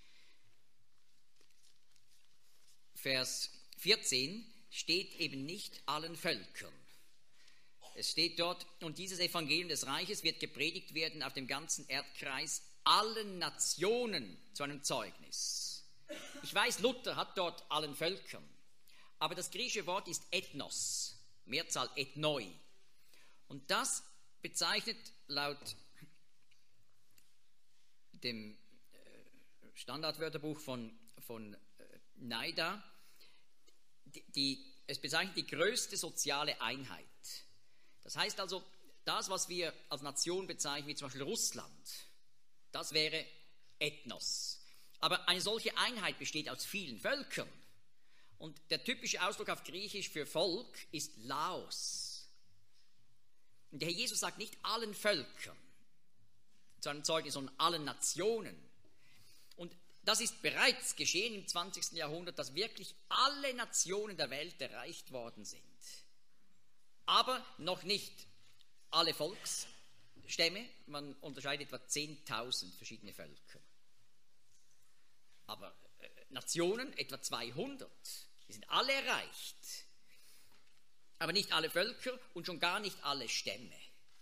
Speaker 1: Vers vierzehn, steht eben nicht allen Völkern. Es steht dort, und dieses Evangelium des Reiches wird gepredigt werden auf dem ganzen Erdkreis, allen Nationen zu einem Zeugnis. Ich weiß, Luther hat dort allen Völkern, aber das griechische Wort ist Ethnos, Mehrzahl Ethnoi. Und das bezeichnet laut dem Standardwörterbuch von, von Naida, die, die, es bezeichnet die größte soziale Einheit. Das heißt also, das, was wir als Nation bezeichnen, wie zum Beispiel Russland, das wäre Ethnos. Aber eine solche Einheit besteht aus vielen Völkern. Und der typische Ausdruck auf Griechisch für Volk ist Laos. Und der Herr Jesus sagt nicht allen Völkern zu einem Zeugnis, sondern allen Nationen. Und das ist bereits geschehen im zwanzigsten Jahrhundert, dass wirklich alle Nationen der Welt erreicht worden sind. Aber noch nicht alle Volksstämme, man unterscheidet etwa zehntausend verschiedene Völker. Aber äh, Nationen etwa zweihundert. Die sind alle erreicht. Aber nicht alle Völker und schon gar nicht alle Stämme.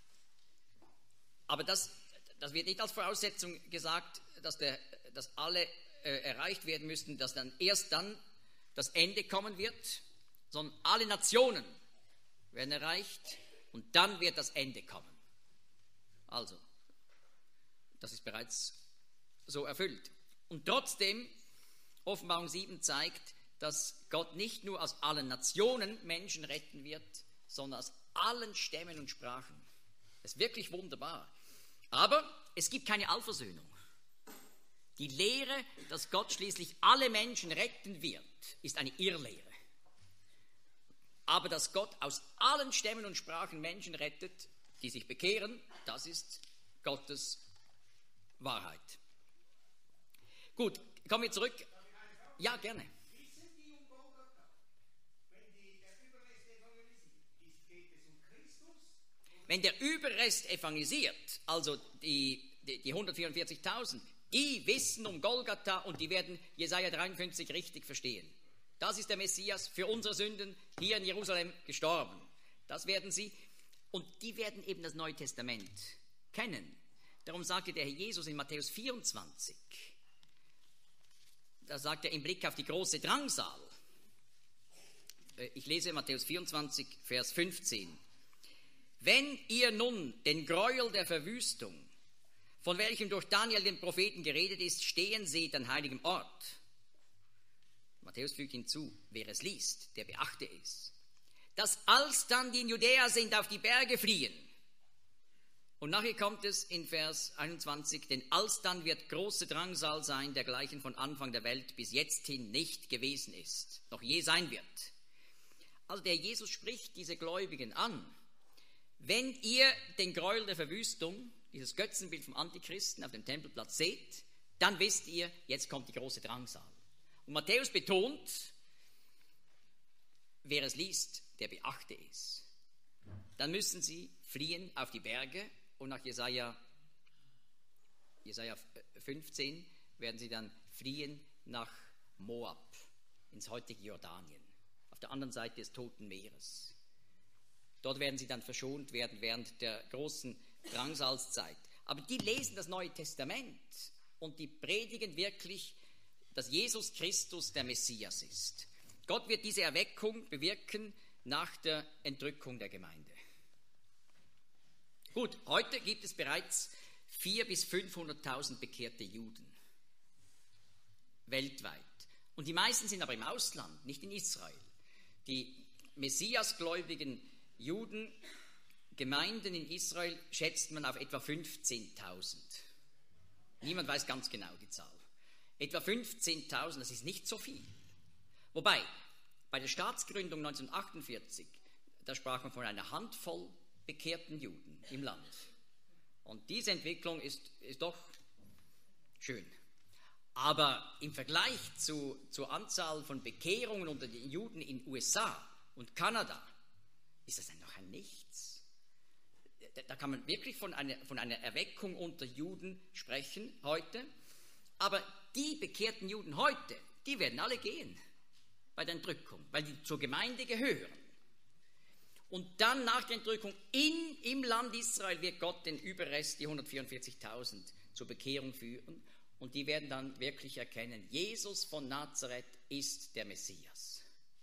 Speaker 1: Aber das, das wird nicht als Voraussetzung gesagt, dass, der, dass alle äh, erreicht werden müssten, dass dann erst dann das Ende kommen wird, sondern alle Nationen werden erreicht und dann wird das Ende kommen. Also, das ist bereits so erfüllt. Und trotzdem, Offenbarung sieben zeigt, dass Gott nicht nur aus allen Nationen Menschen retten wird, sondern aus allen Stämmen und Sprachen. Das ist wirklich wunderbar. Aber es gibt keine Allversöhnung. Die Lehre, dass Gott schließlich alle Menschen retten wird, ist eine Irrlehre. Aber dass Gott aus allen Stämmen und Sprachen Menschen rettet, die sich bekehren, das ist Gottes Wahrheit. Gut, kommen wir zurück. Ja, gerne.
Speaker 6: Wissen die um Golgatha, wenn die, der Überrest evangelisiert, ist, geht es um Christus?
Speaker 1: Wenn der Überrest evangelisiert, also die, die, die hundertvierundvierzigtausend, die wissen um Golgatha und die werden Jesaja dreiundfünfzig richtig verstehen. Das ist der Messias für unsere Sünden hier in Jerusalem gestorben. Das werden sie. Und die werden eben das Neue Testament kennen. Darum sagte der Herr Jesus in Matthäus vierundzwanzig, da sagt er im Blick auf die große Drangsal. Ich lese Matthäus vierundzwanzig, Vers fünfzehn. Wenn ihr nun den Gräuel der Verwüstung, von welchem durch Daniel den Propheten geredet ist, stehen seht an heiligem Ort. Matthäus fügt hinzu, wer es liest, der beachte es. Dass alsdann die in Judäa sind, auf die Berge fliehen. Und nachher kommt es in Vers einundzwanzig, denn alsdann wird große Drangsal sein, dergleichen von Anfang der Welt bis jetzt hin nicht gewesen ist, noch je sein wird. Also der Jesus spricht diese Gläubigen an. Wenn ihr den Gräuel der Verwüstung, dieses Götzenbild vom Antichristen auf dem Tempelplatz seht, dann wisst ihr, jetzt kommt die große Drangsal. Und Matthäus betont, wer es liest, der beachte es. Dann müssen sie fliehen auf die Berge und nach Jesaja, Jesaja fünfzehn werden sie dann fliehen nach Moab, ins heutige Jordanien, auf der anderen Seite des Toten Meeres. Dort werden sie dann verschont werden während der großen Drangsalszeit. Aber die lesen das Neue Testament und die predigen wirklich, dass Jesus Christus der Messias ist. Gott wird diese Erweckung bewirken nach der Entrückung der Gemeinde. Gut, heute gibt es bereits vierhunderttausend bis fünfhunderttausend bekehrte Juden weltweit. Und die meisten sind aber im Ausland, nicht in Israel. Die messiasgläubigen Juden, Gemeinden in Israel schätzt man auf etwa fünfzehntausend. Niemand weiß ganz genau die Zahl. Etwa fünfzehntausend, das ist nicht so viel. Wobei, bei der Staatsgründung neunzehnhundertachtundvierzig, da sprach man von einer Handvoll bekehrten Juden im Land. Und diese Entwicklung ist, ist doch schön. Aber im Vergleich zu, zur Anzahl von Bekehrungen unter den Juden in den U S A und Kanada ist das noch ein Nichts. Da, da kann man wirklich von einer, von einer Erweckung unter Juden sprechen heute. Aber die bekehrten Juden heute, die werden alle gehen bei der Entrückung, weil die zur Gemeinde gehören. Und dann nach der Entrückung in, im Land Israel wird Gott den Überrest, die hundertvierundvierzigtausend, zur Bekehrung führen. Und die werden dann wirklich erkennen, Jesus von Nazareth ist der Messias.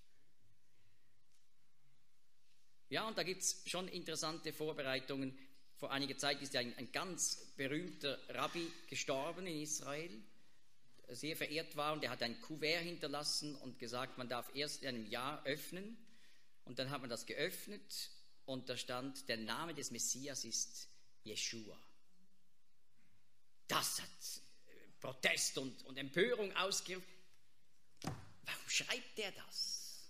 Speaker 1: Ja, und da gibt es schon interessante Vorbereitungen. Vor einiger Zeit ist ja ein, ein ganz berühmter Rabbi gestorben in Israel, der sehr verehrt war, und der hat ein Kuvert hinterlassen und gesagt, man darf erst in einem Jahr öffnen. Und dann hat man das geöffnet und da stand, der Name des Messias ist Jeschua. Das hat Protest und, und Empörung ausgerufen. Warum schreibt der das?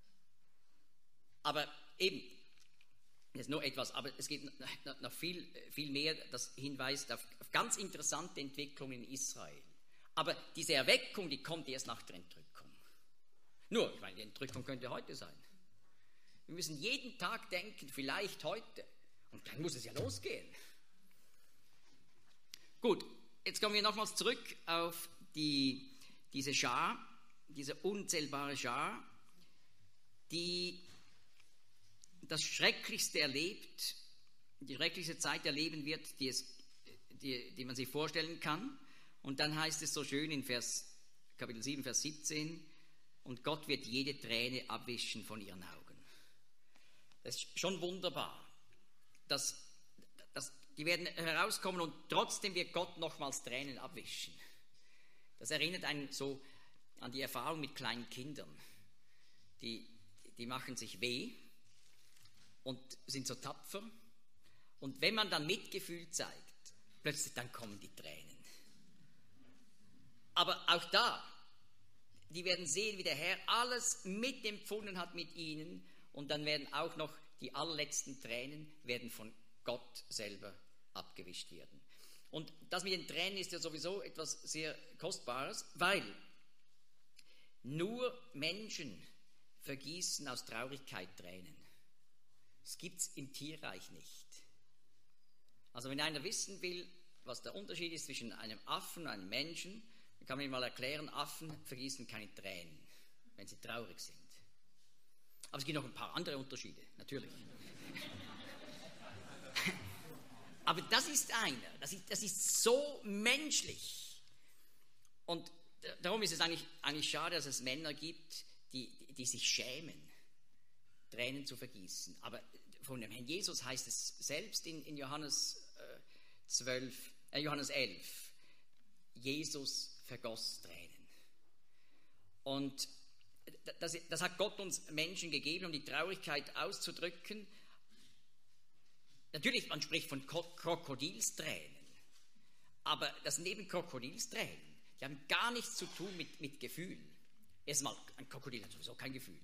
Speaker 1: Aber eben, das ist nur etwas, aber es gibt noch viel, viel mehr, das hinweist auf, auf ganz interessante Entwicklungen in Israel. Aber diese Erweckung, die kommt erst nach der Entrückung. Nur, ich meine, die Entrückung könnte heute sein. Wir müssen jeden Tag denken, vielleicht heute. Und dann muss es ja losgehen. Gut, jetzt kommen wir nochmals zurück auf die, diese Schar, diese unzählbare Schar. die das Schrecklichste erlebt, die schrecklichste Zeit erleben wird, die, es, die, die man sich vorstellen kann. Und dann heißt es so schön in Vers, Kapitel sieben, Vers siebzehn, und Gott wird jede Träne abwischen von ihren Augen. Das ist schon wunderbar. Das, das, die werden herauskommen und trotzdem wird Gott nochmals Tränen abwischen. Das erinnert einen so an die Erfahrung mit kleinen Kindern. Die, die machen sich weh und sind so tapfer. Und wenn man dann Mitgefühl zeigt, plötzlich dann kommen die Tränen. Aber auch da, die werden sehen, wie der Herr alles mitempfunden hat mit ihnen, und dann werden auch noch die allerletzten Tränen werden von Gott selber abgewischt werden. Und das mit den Tränen ist ja sowieso etwas sehr Kostbares, weil nur Menschen vergießen aus Traurigkeit Tränen. Das gibt es im Tierreich nicht. Also wenn einer wissen will, was der Unterschied ist zwischen einem Affen und einem Menschen, dann kann man ihm mal erklären, Affen vergießen keine Tränen, wenn sie traurig sind. Aber es gibt noch ein paar andere Unterschiede, natürlich. Aber das ist einer, das ist, das ist so menschlich. Und darum ist es eigentlich, eigentlich schade, dass es Männer gibt, die, die sich schämen, Tränen zu vergießen. Aber von dem Herrn Jesus heißt es selbst in, in Johannes, äh, zwölf, äh, Johannes elf, Jesus vergoss Tränen. Und das, das hat Gott uns Menschen gegeben, um die Traurigkeit auszudrücken. Natürlich, man spricht von Krokodilstränen, aber das sind eben Krokodilstränen. Die haben gar nichts zu tun mit, mit Gefühl. Erstmal, ein Krokodil hat sowieso kein Gefühl.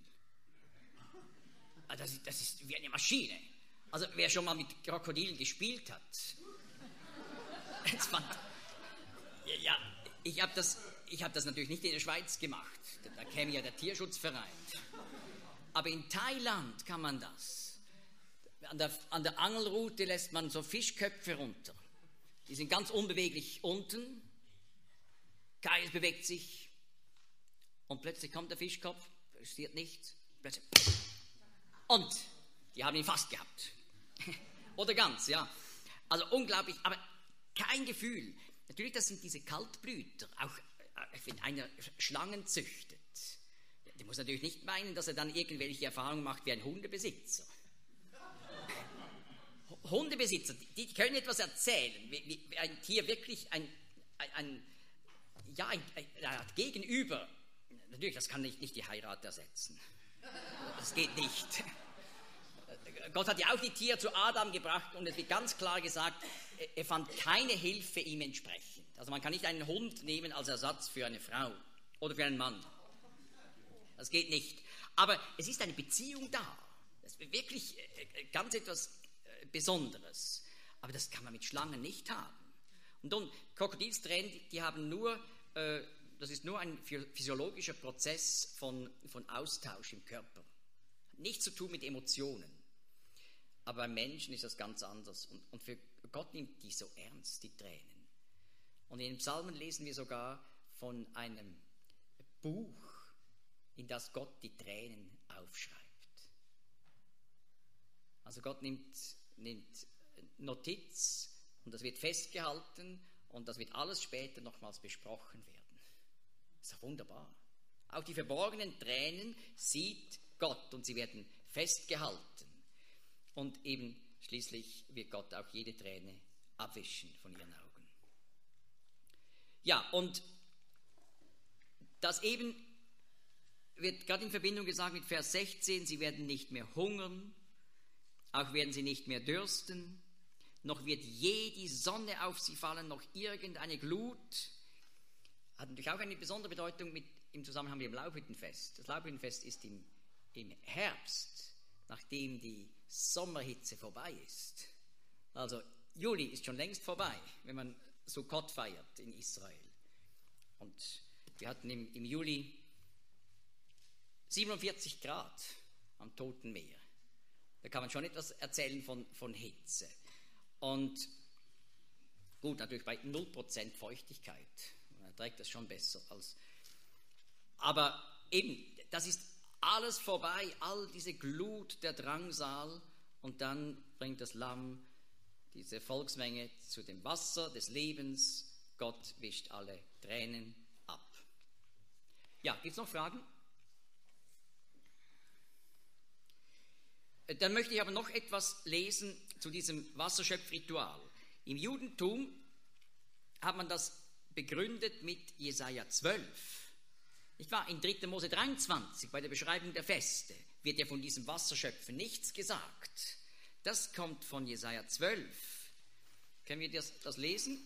Speaker 1: Das ist, das ist wie eine Maschine. Also wer schon mal mit Krokodilen gespielt hat, fand, ja, ich habe das, ich hab das natürlich nicht in der Schweiz gemacht. Da käme ja der Tierschutzverein. Aber in Thailand kann man das. An der, an der Angelrute lässt man so Fischköpfe runter. Die sind ganz unbeweglich unten. Keines bewegt sich. Und plötzlich kommt der Fischkopf, passiert nichts. Plötzlich. Und die haben ihn fast gehabt. Oder ganz, ja. Also unglaublich, aber kein Gefühl. Natürlich, das sind diese Kaltblüter. Auch wenn einer Schlangen züchtet, der muss natürlich nicht meinen, dass er dann irgendwelche Erfahrungen macht wie ein Hundebesitzer. Hundebesitzer, die können etwas erzählen, wie, wie ein Tier wirklich ein, ein, ein ja, ein, ein, ein Gegenüber. Natürlich, das kann nicht, nicht die Heirat ersetzen. Das geht nicht. Gott hat ja auch die Tiere zu Adam gebracht und es wird ganz klar gesagt, er fand keine Hilfe ihm entsprechend. Also man kann nicht einen Hund nehmen als Ersatz für eine Frau oder für einen Mann. Das geht nicht. Aber es ist eine Beziehung da. Das ist wirklich ganz etwas Besonderes. Aber das kann man mit Schlangen nicht haben. Und dann Krokodilstränen, die haben nur, äh, das ist nur ein physiologischer Prozess von, von Austausch im Körper. Hat nichts zu tun mit Emotionen. Aber beim Menschen ist das ganz anders. Und, und für Gott nimmt die so ernst, die Tränen. Und in den Psalmen lesen wir sogar von einem Buch, in das Gott die Tränen aufschreibt. Also Gott nimmt, nimmt Notiz und das wird festgehalten und das wird alles später nochmals besprochen werden. Das ist ja wunderbar. Auch die verborgenen Tränen sieht Gott und sie werden festgehalten. Und eben schließlich wird Gott auch jede Träne abwischen von ihren Augen. Ja, und das eben wird gerade in Verbindung gesagt mit Vers sechzehn, sie werden nicht mehr hungern, auch werden sie nicht mehr dürsten, noch wird je die Sonne auf sie fallen, noch irgendeine Glut. Hat natürlich auch eine besondere Bedeutung mit, im Zusammenhang mit dem Laubhüttenfest. Das Laubhüttenfest ist im, im Herbst, nachdem die Sommerhitze vorbei ist. Also Juli ist schon längst vorbei, wenn man Sukkot feiert in Israel. Und wir hatten im, im Juli siebenundvierzig Grad am Toten Meer. Da kann man schon etwas erzählen von, von Hitze. Und gut, natürlich bei null Prozent Feuchtigkeit. Man erträgt das schon besser als. Aber eben, das ist alles vorbei, all diese Glut der Drangsal, und dann bringt das Lamm diese Volksmenge zu dem Wasser des Lebens. Gott wischt alle Tränen ab. Ja, gibt es noch Fragen? Dann möchte ich aber noch etwas lesen zu diesem Wasserschöpfritual. Im Judentum hat man das begründet mit Jesaja zwölf. Ich war in dritter Mose dreiundzwanzig bei der Beschreibung der Feste, wird ja von diesem Wasserschöpfen nichts gesagt. Das kommt von Jesaja zwölf. Können wir das, das lesen?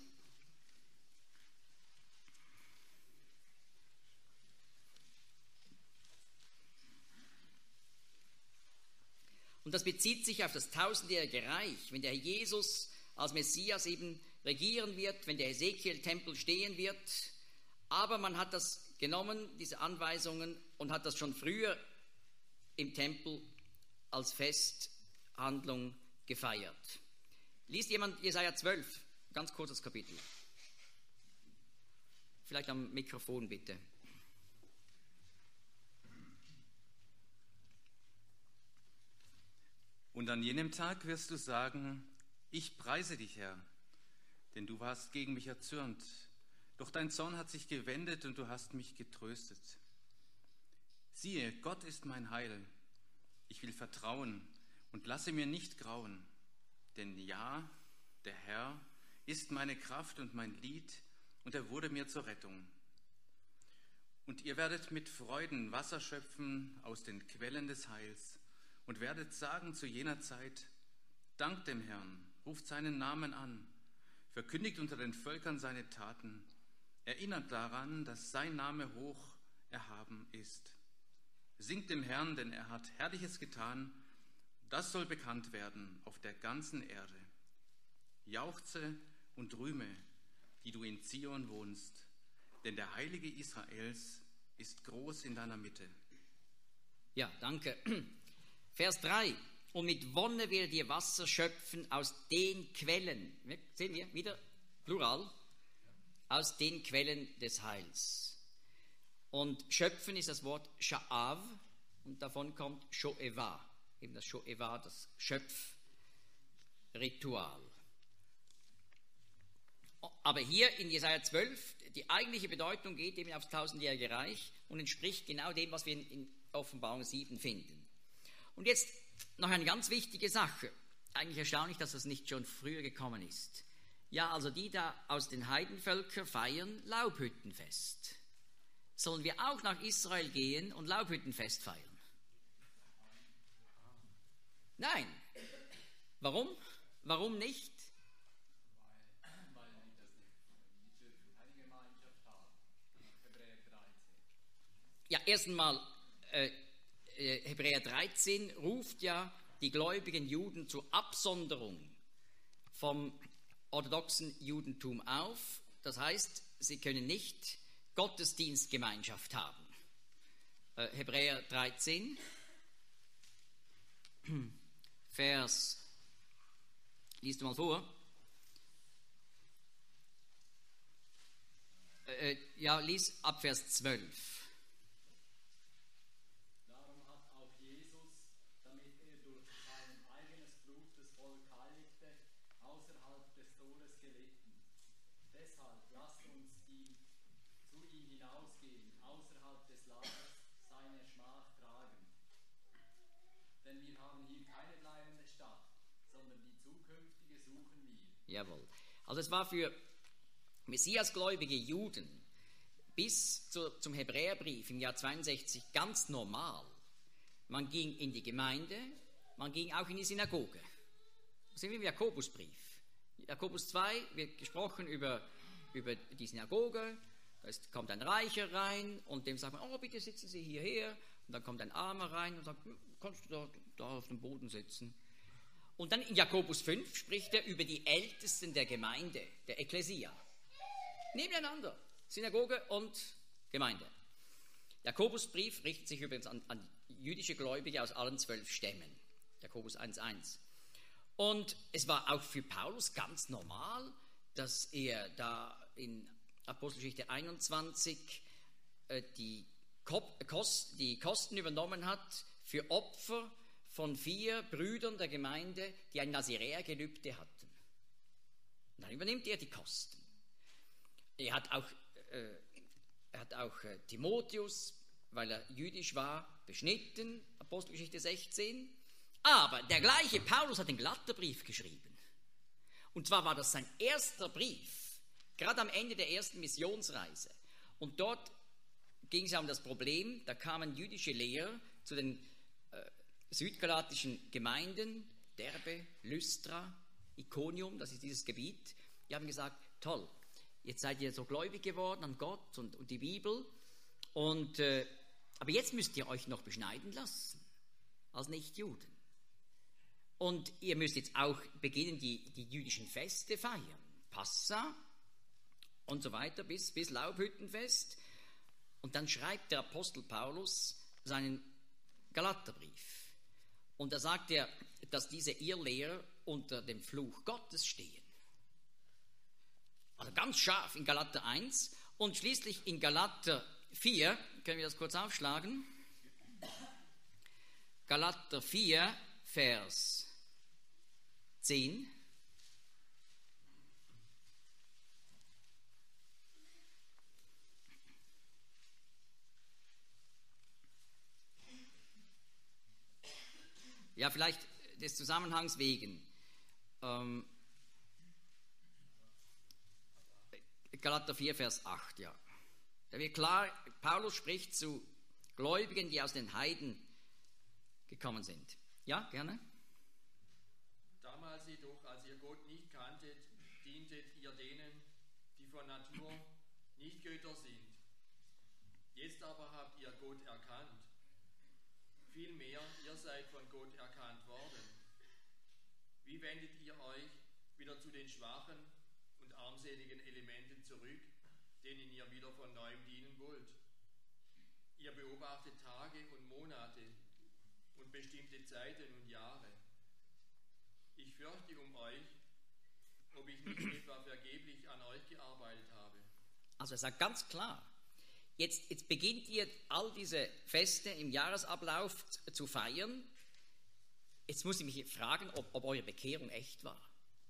Speaker 1: Und das bezieht sich auf das tausendjährige Reich, wenn der Herr Jesus als Messias eben regieren wird, wenn der Ezekiel-Tempel stehen wird. Aber man hat das genommen, diese Anweisungen, und hat das schon früher im Tempel als Festhandlung gefeiert. Liest jemand Jesaja zwölf, ganz kurzes Kapitel. Vielleicht am Mikrofon bitte.
Speaker 3: Und an jenem Tag wirst du sagen, ich preise dich, Herr, denn du warst gegen mich erzürnt. Doch dein Zorn hat sich gewendet und du hast mich getröstet. Siehe, Gott ist mein Heil. Ich will vertrauen und lasse mir nicht grauen. Denn ja, der Herr ist meine Kraft und mein Lied, und er wurde mir zur Rettung. Und ihr werdet mit Freuden Wasser schöpfen aus den Quellen des Heils und werdet sagen zu jener Zeit, dankt dem Herrn, ruft seinen Namen an, verkündigt unter den Völkern seine Taten, erinnert daran, dass sein Name hoch erhaben ist. Singt dem Herrn, denn er hat Herrliches getan, das soll bekannt werden auf der ganzen Erde. Jauchze und rühme, die du in Zion wohnst, denn der Heilige Israels ist groß in deiner Mitte.
Speaker 1: Ja, danke. Vers drei. Und mit Wonne werdet ihr Wasser schöpfen aus den Quellen. Sehen wir wieder Plural. Aus den Quellen des Heils. Und schöpfen ist das Wort Sha'av und davon kommt Sho'eva. Eben das Sho'eva, das Schöpfritual. Aber hier in Jesaja zwölf, die eigentliche Bedeutung geht eben aufs tausendjährige Reich und entspricht genau dem, was wir in Offenbarung sieben finden. Und jetzt noch eine ganz wichtige Sache. Eigentlich erstaunlich, dass das nicht schon früher gekommen ist. Ja, also die da aus den Heidenvölkern feiern Laubhüttenfest. Sollen wir auch nach Israel gehen und Laubhüttenfest feiern? Nein. Warum? Warum nicht?
Speaker 4: Weil wir das nicht keine Gemeinschaft haben. Hebräer dreizehn.
Speaker 1: Ja, erst einmal, äh, Hebräer dreizehn ruft ja die gläubigen Juden zur Absonderung vom orthodoxen Judentum auf. Das heißt, sie können nicht Gottesdienstgemeinschaft haben. Äh, Hebräer dreizehn, Vers, liest du mal vor. Äh, ja, lies ab Vers zwölf.
Speaker 4: Darum hat auch Jesus, damit er durch sein eigenes Blut das Volk heiligte, außerhalb des Tores gelitten. Deshalb lasst uns ihn, zu ihm hinausgehen, außerhalb des Lagers seine Schmach tragen. Denn wir haben hier keine bleibende Stadt, sondern die zukünftige suchen wir.
Speaker 1: Jawohl. Also es war für messiasgläubige Juden bis zu, zum Hebräerbrief im Jahr zweiundsechzig ganz normal. Man ging in die Gemeinde, man ging auch in die Synagoge. Das sind wir im Jakobusbrief. Jakobus zwei wird gesprochen über, über die Synagoge. Da ist, kommt ein Reicher rein und dem sagt man, oh bitte sitzen Sie hierher. Und dann kommt ein Armer rein und sagt, kannst du da, da auf dem Boden sitzen? Und dann in Jakobus fünf spricht er über die Ältesten der Gemeinde, der Ekklesia. Nebeneinander, Synagoge und Gemeinde. Jakobusbrief richtet sich übrigens an, an jüdische Gläubige aus allen zwölf Stämmen. Jakobus eins eins. Und es war auch für Paulus ganz normal, dass er da in Apostelgeschichte einundzwanzig äh, die die Kosten übernommen hat für Opfer von vier Brüdern der Gemeinde, die ein Naziräergelübde hatten. Und dann übernimmt er die Kosten. Er hat auch, äh, er hat auch äh, Timotheus, weil er jüdisch war, beschnitten, Apostelgeschichte sechzehn. Aber der gleiche Paulus hat den Galaterbrief geschrieben. Und zwar war das sein erster Brief, gerade am Ende der ersten Missionsreise. Und dort ging es ja um das Problem, da kamen jüdische Lehrer zu den äh, südgalatischen Gemeinden, Derbe, Lystra, Iconium, das ist dieses Gebiet. Die haben gesagt, toll, jetzt seid ihr so gläubig geworden an Gott und, und die Bibel, und, äh, aber jetzt müsst ihr euch noch beschneiden lassen, als Nichtjuden. Und ihr müsst jetzt auch beginnen, die, die jüdischen Feste feiern, Passa und so weiter, bis, bis Laubhüttenfest. Und dann schreibt der Apostel Paulus seinen Galaterbrief. Und da sagt er, dass diese Irrlehrer unter dem Fluch Gottes stehen. Also ganz scharf in Galater eins und schließlich in Galater vier, können wir das kurz aufschlagen? Galater vier, Vers zehn. Ja, vielleicht des Zusammenhangs wegen. Ähm, Galater vier, Vers acht, ja. Da wird klar, Paulus spricht zu Gläubigen, die aus den Heiden gekommen sind. Ja, gerne.
Speaker 2: Damals jedoch, als ihr Gott nicht kanntet, dientet ihr denen, die von Natur nicht Götter sind. Jetzt aber habt ihr Gott erkannt. Vielmehr, ihr seid von Gott erkannt worden. Wie wendet ihr euch wieder zu den schwachen und armseligen Elementen zurück, denen ihr wieder von neuem dienen wollt? Ihr beobachtet Tage und Monate und bestimmte Zeiten und Jahre. Ich fürchte um euch, ob ich nicht etwa vergeblich an euch gearbeitet habe.
Speaker 1: Also er sagt ganz klar, Jetzt, jetzt beginnt ihr all diese Feste im Jahresablauf zu feiern. Jetzt muss ich mich fragen, ob, ob eure Bekehrung echt war.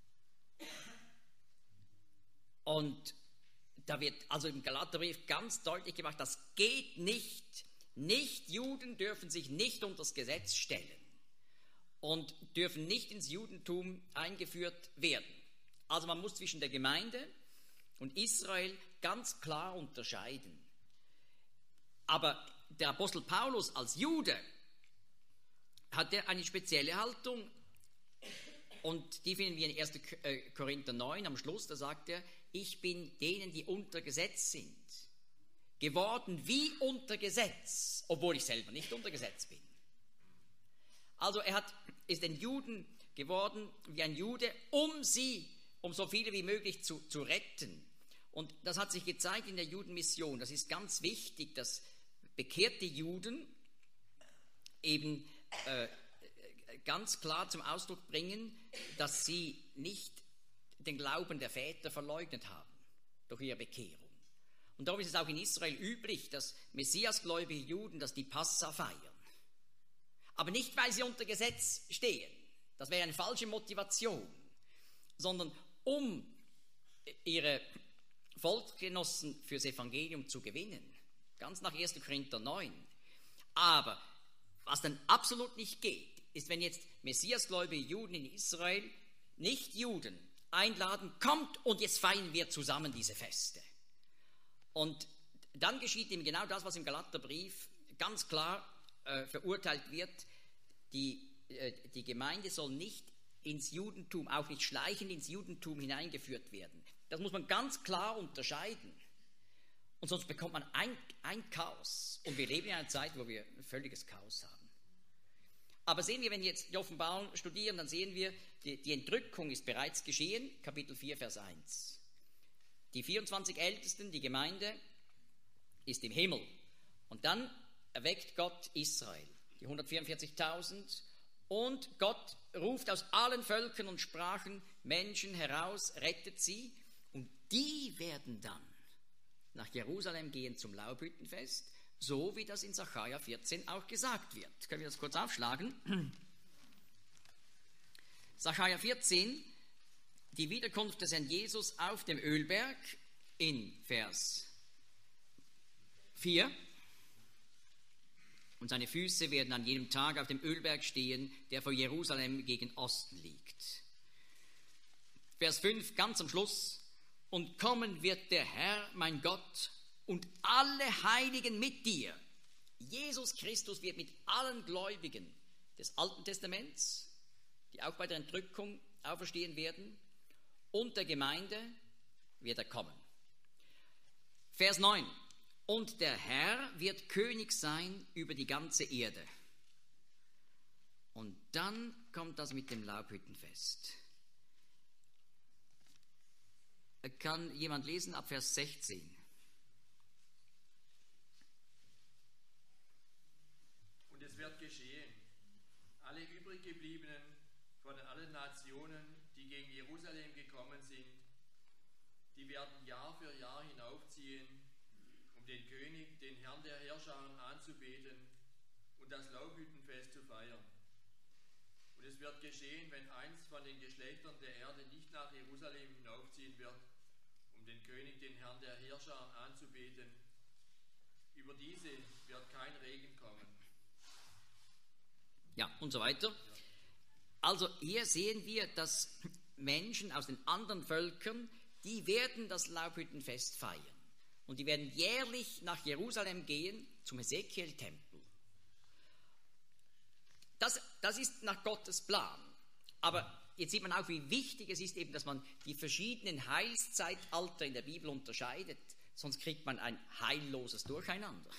Speaker 1: Und da wird also im Galaterbrief ganz deutlich gemacht, das geht nicht. Nichtjuden dürfen sich nicht unter das Gesetz stellen und dürfen nicht ins Judentum eingeführt werden. Also man muss zwischen der Gemeinde und Israel ganz klar unterscheiden. Aber der Apostel Paulus als Jude hatte eine spezielle Haltung, und die finden wir in ersten Korinther neun am Schluss. Da sagt er, ich bin denen, die unter Gesetz sind, geworden wie unter Gesetz, obwohl ich selber nicht unter Gesetz bin. Also er hat, ist ein Juden geworden wie ein Jude, um sie, um so viele wie möglich zu, zu retten. Und das hat sich gezeigt in der Judenmission. Das ist ganz wichtig, dass bekehrte Juden eben äh, ganz klar zum Ausdruck bringen, dass sie nicht den Glauben der Väter verleugnet haben durch ihre Bekehrung. Und darum ist es auch in Israel üblich, dass messiasgläubige Juden, dass die Passa feiern. Aber nicht, weil sie unter Gesetz stehen, das wäre eine falsche Motivation, sondern um ihre Volksgenossen fürs Evangelium zu gewinnen. Ganz nach ersten Korinther neun. Aber was dann absolut nicht geht, ist, wenn jetzt messiasgläubige Juden in Israel, nicht Juden, einladen, kommt und jetzt feiern wir zusammen diese Feste. Und dann geschieht eben genau das, was im Galaterbrief ganz klar äh, verurteilt wird. Die, äh, die Gemeinde soll nicht ins Judentum, auch nicht schleichend ins Judentum hineingeführt werden. Das muss man ganz klar unterscheiden. Und sonst bekommt man ein, ein Chaos. Und wir leben in einer Zeit, wo wir ein völliges Chaos haben. Aber sehen wir, wenn wir jetzt die Offenbarung studieren, dann sehen wir, die, die Entrückung ist bereits geschehen, Kapitel vier, Vers eins. Die vierundzwanzig Ältesten, die Gemeinde, ist im Himmel. Und dann erweckt Gott Israel, die hundertvierundvierzigtausend. Und Gott ruft aus allen Völkern und Sprachen Menschen heraus, rettet sie. Und die werden dann nach Jerusalem gehen zum Laubhüttenfest, so wie das in Sacharja vierzehn auch gesagt wird. Können wir das kurz aufschlagen? Sacharja vierzehn, die Wiederkunft des Herrn Jesus auf dem Ölberg in Vers vier. Und seine Füße werden an jedem Tag auf dem Ölberg stehen, der vor Jerusalem gegen Osten liegt. Vers fünf, ganz am Schluss. Und kommen wird der Herr, mein Gott, und alle Heiligen mit dir. Jesus Christus wird mit allen Gläubigen des Alten Testaments, die auch bei der Entrückung auferstehen werden, und der Gemeinde wird er kommen. Vers neun. Und der Herr wird König sein über die ganze Erde. Und dann kommt das mit dem Laubhüttenfest. Kann jemand lesen ab Vers sechzehn?
Speaker 2: Und es wird geschehen, alle übrig gebliebenen von allen Nationen, die gegen Jerusalem gekommen sind, die werden Jahr für Jahr hinaufziehen, um den König, den Herrn der Herrscher anzubeten und das Laubhüttenfest zu feiern. Und es wird geschehen, wenn eins von den Geschlechtern der Erde nicht nach Jerusalem hinaufziehen wird, um den König, den Herrn der Herrscher anzubeten. Über diese wird kein Regen kommen.
Speaker 1: Ja, und so weiter. Also hier sehen wir, dass Menschen aus den anderen Völkern, die werden das Laubhüttenfest feiern. Und die werden jährlich nach Jerusalem gehen, zum Ezekiel-Tempel. Das, das ist nach Gottes Plan. Aber jetzt sieht man auch, wie wichtig es ist, eben, dass man die verschiedenen Heilszeitalter in der Bibel unterscheidet. Sonst kriegt man ein heilloses Durcheinander.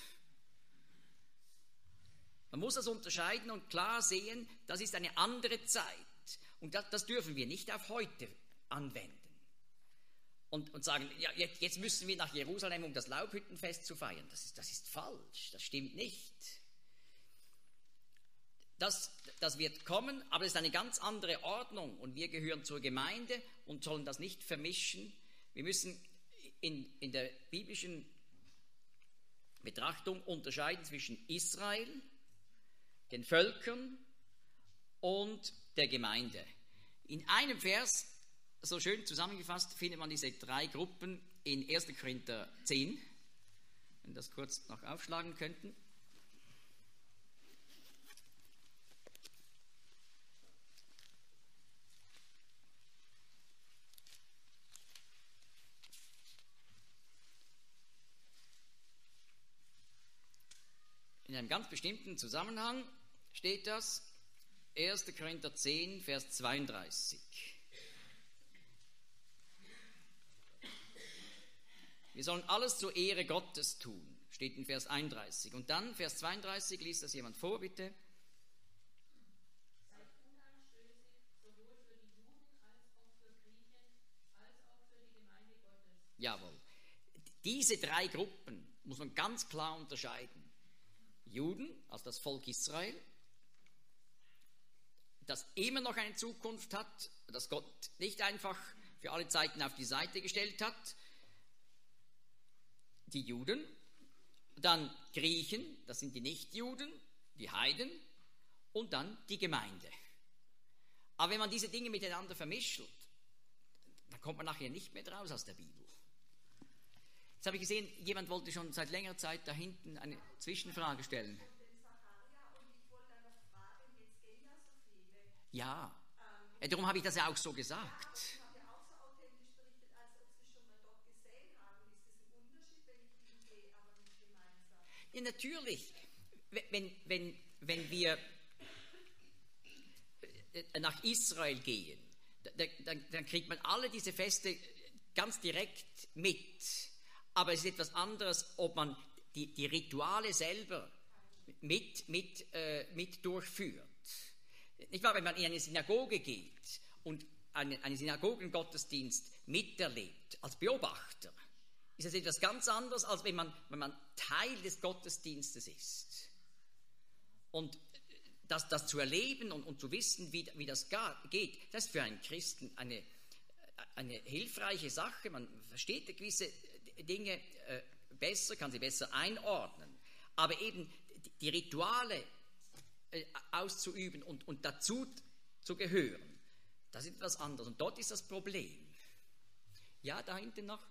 Speaker 1: Man muss das unterscheiden und klar sehen, das ist eine andere Zeit. Und das, das dürfen wir nicht auf heute anwenden. Und, und sagen, ja, jetzt, jetzt müssen wir nach Jerusalem, um das Laubhüttenfest zu feiern. Das ist, das ist falsch, das stimmt nicht. Das, das wird kommen, aber es ist eine ganz andere Ordnung. Und wir gehören zur Gemeinde und sollen das nicht vermischen. Wir müssen in, in der biblischen Betrachtung unterscheiden zwischen Israel, den Völkern und der Gemeinde. In einem Vers, so schön zusammengefasst, findet man diese drei Gruppen in erster Korinther zehn. Wenn wir das kurz noch aufschlagen könnten. In einem ganz bestimmten Zusammenhang steht das, erster Korinther zehn, Vers zweiunddreißig. Wir sollen alles zur Ehre Gottes tun, steht in Vers einunddreißig. Und dann, Vers zweiunddreißig, liest das jemand vor, bitte.
Speaker 5: Seid unanstößig, sowohl für die Juden als auch für Griechen, als auch für die Gemeinde Gottes.
Speaker 1: Jawohl. Diese drei Gruppen muss man ganz klar unterscheiden. Juden, also das Volk Israel, das immer noch eine Zukunft hat, das Gott nicht einfach für alle Zeiten auf die Seite gestellt hat. Die Juden, dann Griechen, das sind die Nichtjuden, die Heiden, und dann die Gemeinde. Aber wenn man diese Dinge miteinander vermischt, dann kommt man nachher nicht mehr draus aus der Bibel. Jetzt habe ich gesehen, jemand wollte schon seit längerer Zeit da hinten eine Zwischenfrage stellen. Ja, äh, darum habe ich das ja auch so gesagt. Ja, natürlich. Wenn, wenn, wenn wir nach Israel gehen, dann, dann kriegt man alle diese Feste ganz direkt mit. Aber es ist etwas anderes, ob man die, die Rituale selber mit, mit, äh, mit durchführt. Nicht wahr, wenn man in eine Synagoge geht und einen, einen Synagogengottesdienst miterlebt, als Beobachter, ist das etwas ganz anderes, als wenn man, wenn man Teil des Gottesdienstes ist. Und das, das zu erleben und, und zu wissen, wie, wie das geht, das ist für einen Christen eine, eine hilfreiche Sache. Man versteht gewisse Dinge äh, besser, kann sie besser einordnen. Aber eben die, die Rituale äh, auszuüben und, und dazu zu gehören, das ist etwas anderes. Und dort ist das Problem. Ja, da hinten noch.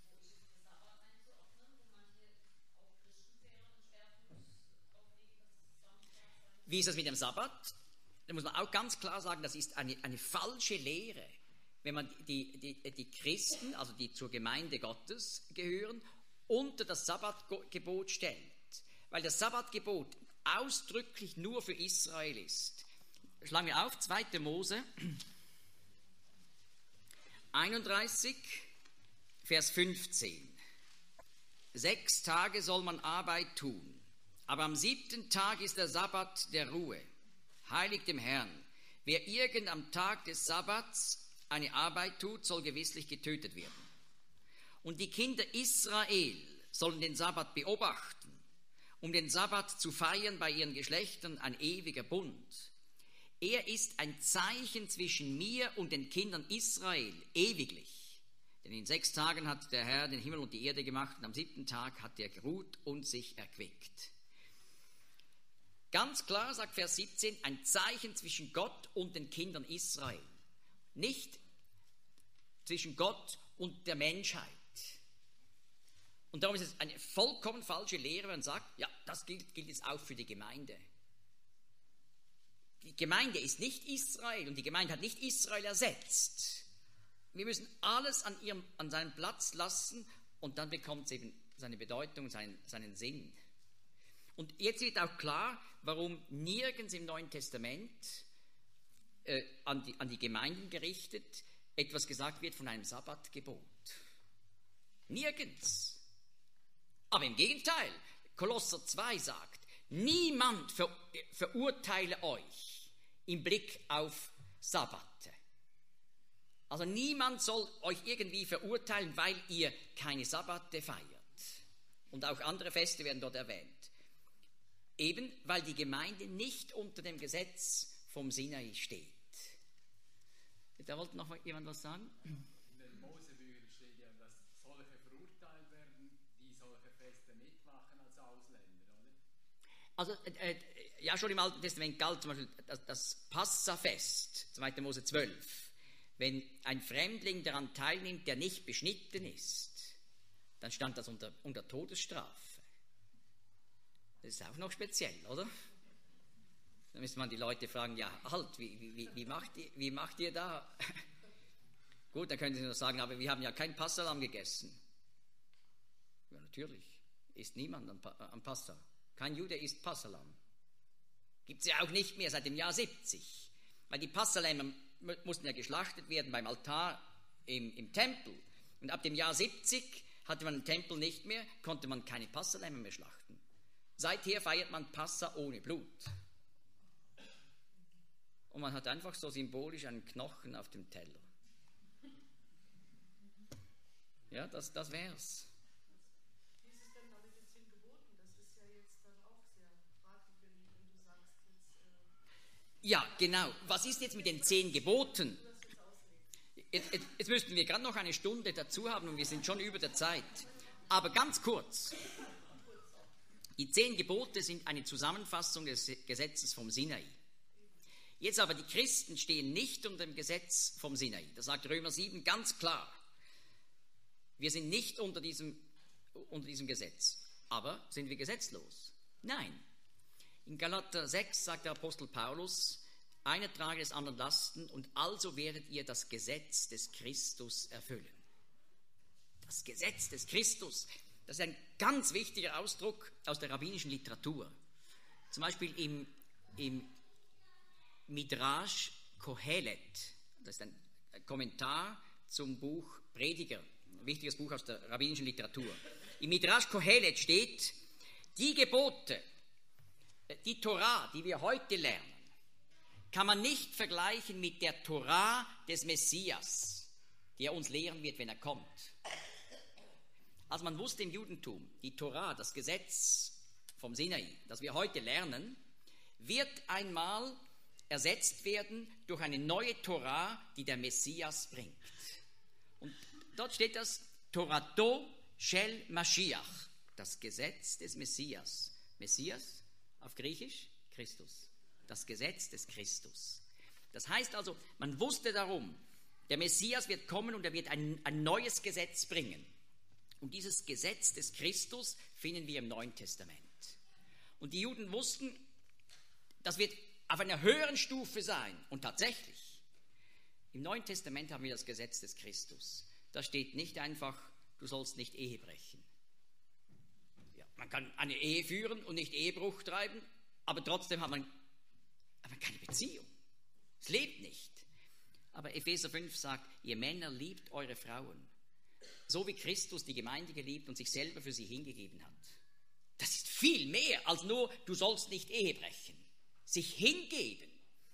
Speaker 1: Wie ist das mit dem Sabbat? Da muss man auch ganz klar sagen, das ist eine, eine falsche Lehre, wenn man die, die, die Christen, also die zur Gemeinde Gottes gehören, unter das Sabbatgebot stellt. Weil das Sabbatgebot ausdrücklich nur für Israel ist. Schlagen wir auf, zweiter Mose einunddreißig, Vers fünfzehn. Sechs Tage soll man Arbeit tun, aber am siebten Tag ist der Sabbat der Ruhe. Heiligt dem Herrn. Wer irgend am Tag des Sabbats eine Arbeit tut, soll gewisslich getötet werden. Und die Kinder Israel sollen den Sabbat beobachten, um den Sabbat zu feiern bei ihren Geschlechtern, ein ewiger Bund. Er ist ein Zeichen zwischen mir und den Kindern Israel, ewiglich. Denn in sechs Tagen hat der Herr den Himmel und die Erde gemacht und am siebten Tag hat er geruht und sich erquickt. Ganz klar, sagt Vers siebzehn, ein Zeichen zwischen Gott und den Kindern Israel. Nicht zwischen Gott und der Menschheit. Und darum ist es eine vollkommen falsche Lehre, wenn man sagt, ja, das gilt, gilt jetzt auch für die Gemeinde. Die Gemeinde ist nicht Israel und die Gemeinde hat nicht Israel ersetzt. Wir müssen alles an, ihrem, an seinem Platz lassen und dann bekommt es eben seine Bedeutung, seinen, seinen Sinn. Und jetzt wird auch klar, warum nirgends im Neuen Testament äh, an, die, an die Gemeinden gerichtet etwas gesagt wird von einem Sabbatgebot. Nirgends. Aber im Gegenteil, Kolosser zwei sagt, niemand ver, verurteile euch im Blick auf Sabbate. Also niemand soll euch irgendwie verurteilen, weil ihr keine Sabbate feiert. Und auch andere Feste werden dort erwähnt. Eben, weil die Gemeinde nicht unter dem Gesetz vom Sinai steht. Da wollte noch jemand was sagen?
Speaker 4: In den Mosebüchern steht ja, dass solche verurteilt werden, die solche Feste mitmachen als Ausländer, oder?
Speaker 1: Also, äh, ja, schon im Alten Testament galt zum Beispiel das, das Passafest, zweiter Mose zwölf. Wenn ein Fremdling daran teilnimmt, der nicht beschnitten ist, dann stand das unter, unter Todesstrafe. Das ist auch noch speziell, oder? Da müsste man die Leute fragen, ja, halt, wie, wie, wie, macht, ihr, wie macht ihr da? Gut, dann können sie nur sagen, aber wir haben ja kein Passalam gegessen. Ja, natürlich, isst niemand am Passa. Kein Jude isst Passalam. Gibt es ja auch nicht mehr seit dem Jahr siebzig. Weil die Passalämmer mussten ja geschlachtet werden beim Altar im, im Tempel. Und ab dem Jahr siebzig hatte man den Tempel nicht mehr, konnte man keine Passalämmer mehr schlachten. Seither feiert man Passa ohne Blut. Und man hat einfach so symbolisch einen Knochen auf dem Teller. Ja, das, das wär's.
Speaker 5: Wie ist es denn da mit den zehn Geboten? Das ist ja jetzt dann auch sehr fragwürdig, wenn du sagst jetzt... Äh
Speaker 1: ja, genau. Was ist jetzt mit den zehn Geboten? Jetzt, jetzt, jetzt müssten wir gerade noch eine Stunde dazu haben und wir sind schon über der Zeit. Aber ganz kurz. Die zehn Gebote sind eine Zusammenfassung des Gesetzes vom Sinai. Jetzt aber, die Christen stehen nicht unter dem Gesetz vom Sinai. Das sagt Römer sieben ganz klar. Wir sind nicht unter diesem, unter diesem Gesetz. Aber sind wir gesetzlos? Nein. In Galater sechs sagt der Apostel Paulus, einer trage des anderen Lasten und also werdet ihr das Gesetz des Christus erfüllen. Das Gesetz des Christus, das ist ein ganz wichtiger Ausdruck aus der rabbinischen Literatur. Zum Beispiel im, im Midrash Kohelet, das ist ein Kommentar zum Buch Prediger, ein wichtiges Buch aus der rabbinischen Literatur. Im Midrash Kohelet steht, die Gebote, die Torah, die wir heute lernen, kann man nicht vergleichen mit der Torah des Messias, die er uns lehren wird, wenn er kommt. Also man wusste im Judentum, die Torah, das Gesetz vom Sinai, das wir heute lernen, wird einmal ersetzt werden durch eine neue Torah, die der Messias bringt. Und dort steht das Torato shel Mashiach, das Gesetz des Messias, Messias, auf Griechisch Christus. Das Gesetz des Christus. Das heißt also, man wusste darum, der Messias wird kommen und er wird ein, ein neues Gesetz bringen. Und dieses Gesetz des Christus finden wir im Neuen Testament. Und die Juden wussten, das wird auf einer höheren Stufe sein. Und tatsächlich, im Neuen Testament haben wir das Gesetz des Christus. Da steht nicht einfach, du sollst nicht Ehe brechen. Ja, man kann eine Ehe führen und nicht Ehebruch treiben, aber trotzdem hat man, hat man keine Beziehung. Es lebt nicht. Aber Epheser fünf sagt, ihr Männer liebt eure Frauen, so wie Christus die Gemeinde geliebt und sich selber für sie hingegeben hat. Das ist viel mehr als nur, du sollst nicht Ehe brechen. Sich hingeben.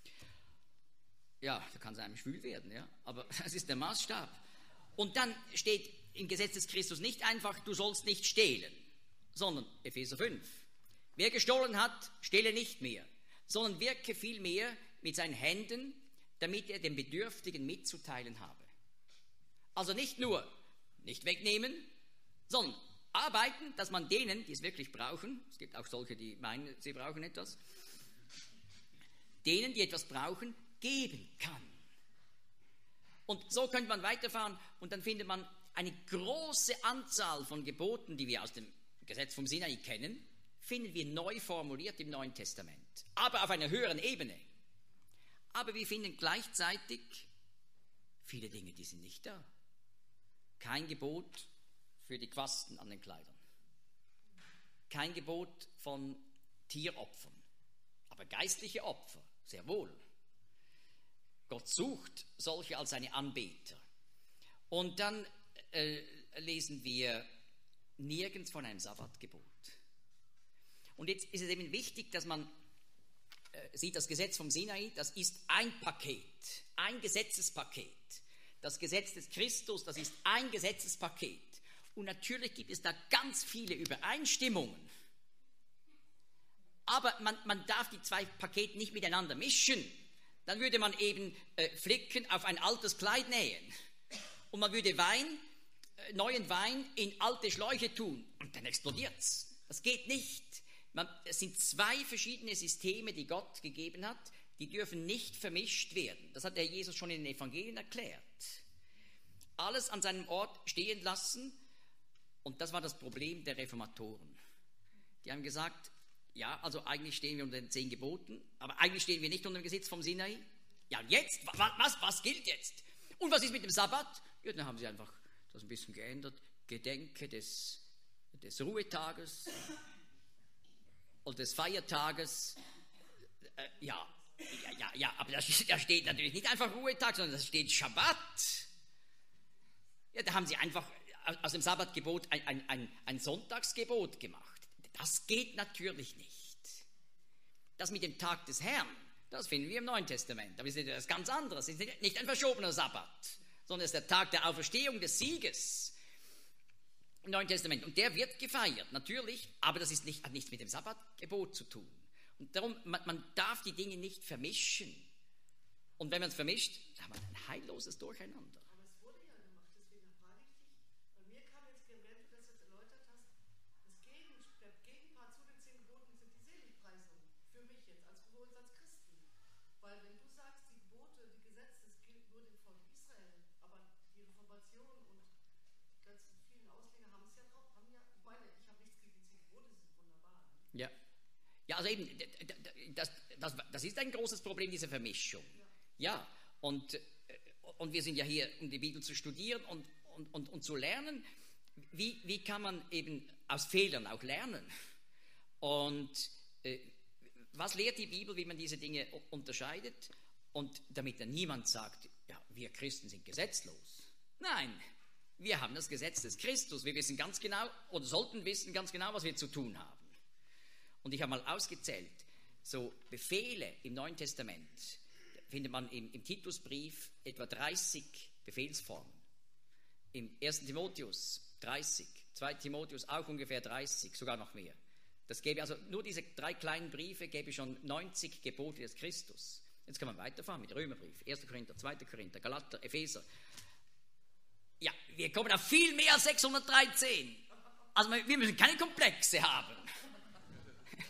Speaker 1: Ja, da kann es einem schwül werden, ja, aber das ist der Maßstab. Und dann steht im Gesetz des Christus nicht einfach, du sollst nicht stehlen, sondern Epheser fünf. Wer gestohlen hat, stehle nicht mehr, sondern wirke vielmehr mit seinen Händen, damit er den Bedürftigen mitzuteilen habe. Also nicht nur nicht wegnehmen, sondern arbeiten, dass man denen, die es wirklich brauchen, es gibt auch solche, die meinen, sie brauchen etwas, denen, die etwas brauchen, geben kann. Und so könnte man weiterfahren und dann findet man eine große Anzahl von Geboten, die wir aus dem Gesetz vom Sinai kennen, finden wir neu formuliert im Neuen Testament, aber auf einer höheren Ebene. Aber wir finden gleichzeitig viele Dinge, die sind nicht da. Kein Gebot für die Quasten an den Kleidern. Kein Gebot von Tieropfern, aber geistliche Opfer, sehr wohl. Gott sucht solche als seine Anbeter. Und dann äh, lesen wir nirgends von einem Sabbatgebot. Und jetzt ist es eben wichtig, dass man äh, sieht, das Gesetz vom Sinai, das ist ein Paket, ein Gesetzespaket. Das Gesetz des Christus, das ist ein Gesetzespaket. Und natürlich gibt es da ganz viele Übereinstimmungen. Aber man, man darf die zwei Pakete nicht miteinander mischen. Dann würde man eben äh, Flicken auf ein altes Kleid nähen. Und man würde Wein, äh, neuen Wein in alte Schläuche tun. Und dann explodiert es. Das geht nicht. Man, es sind zwei verschiedene Systeme, die Gott gegeben hat. Die dürfen nicht vermischt werden. Das hat der Jesus schon in den Evangelien erklärt. Alles an seinem Ort stehen lassen. Und das war das Problem der Reformatoren. Die haben gesagt, ja, also eigentlich stehen wir unter den zehn Geboten, aber eigentlich stehen wir nicht unter dem Gesetz vom Sinai. Ja, und jetzt? Was, was, was gilt jetzt? Und was ist mit dem Sabbat? Ja, dann haben sie einfach das ein bisschen geändert. Gedenke des, des Ruhetages und des Feiertages. Äh, ja, ja, ja, ja, aber da steht natürlich nicht einfach Ruhetag, sondern da steht Schabbat. Ja, da haben sie einfach aus dem Sabbatgebot ein, ein, ein, ein Sonntagsgebot gemacht. Das geht natürlich nicht. Das mit dem Tag des Herrn, das finden wir im Neuen Testament. Aber es ist etwas ganz anderes. Es ist nicht ein verschobener Sabbat, sondern es ist der Tag der Auferstehung, des Sieges im Neuen Testament. Und der wird gefeiert, natürlich, aber das ist nicht, hat nichts mit dem Sabbatgebot zu tun. Und darum, man, man darf die Dinge nicht vermischen. Und wenn man es vermischt, dann hat man ein heilloses Durcheinander.
Speaker 7: Aber es wurde ja gemacht, deswegen frage ich dich. Bei mir kam jetzt, während du das jetzt erläutert hast, das Gegen, der Gegenpart zu den zehn Geboten sind die Seligpreisungen. Für mich jetzt, als, für uns als Christen. Weil wenn du sagst, die Gebote, die Gesetze, das gilt nur dem Volk Israel, aber die Reformation und die ganzen vielen Ausleger haben es ja drauf, haben ja, ich meine, ich habe nichts gegen die zehn Gebote, sie sind wunderbar. Ne?
Speaker 1: Ja. Ja, also eben, das, das, das ist ein großes Problem, diese Vermischung. Ja, ja und, und wir sind ja hier, um die Bibel zu studieren und, und, und, und zu lernen. Wie, wie kann man eben aus Fehlern auch lernen? Und äh, was lehrt die Bibel, wie man diese Dinge unterscheidet? Und damit dann niemand sagt, ja, wir Christen sind gesetzlos. Nein, wir haben das Gesetz des Christus. Wir wissen ganz genau, oder sollten wissen ganz genau, was wir zu tun haben. Und ich habe mal ausgezählt, so Befehle im Neuen Testament findet man im, im Titusbrief etwa dreißig Befehlsformen. Im ersten Timotheus dreißig, zweiten Timotheus auch ungefähr dreißig, sogar noch mehr. Das gäbe also nur diese drei kleinen Briefe, gäbe schon neunzig Gebote des Christus. Jetzt kann man weiterfahren mit Römerbrief, erster Korinther, zweiter Korinther, Galater, Epheser. Ja, wir kommen auf viel mehr als sechshundertdreizehn. Also wir müssen keine Komplexe haben.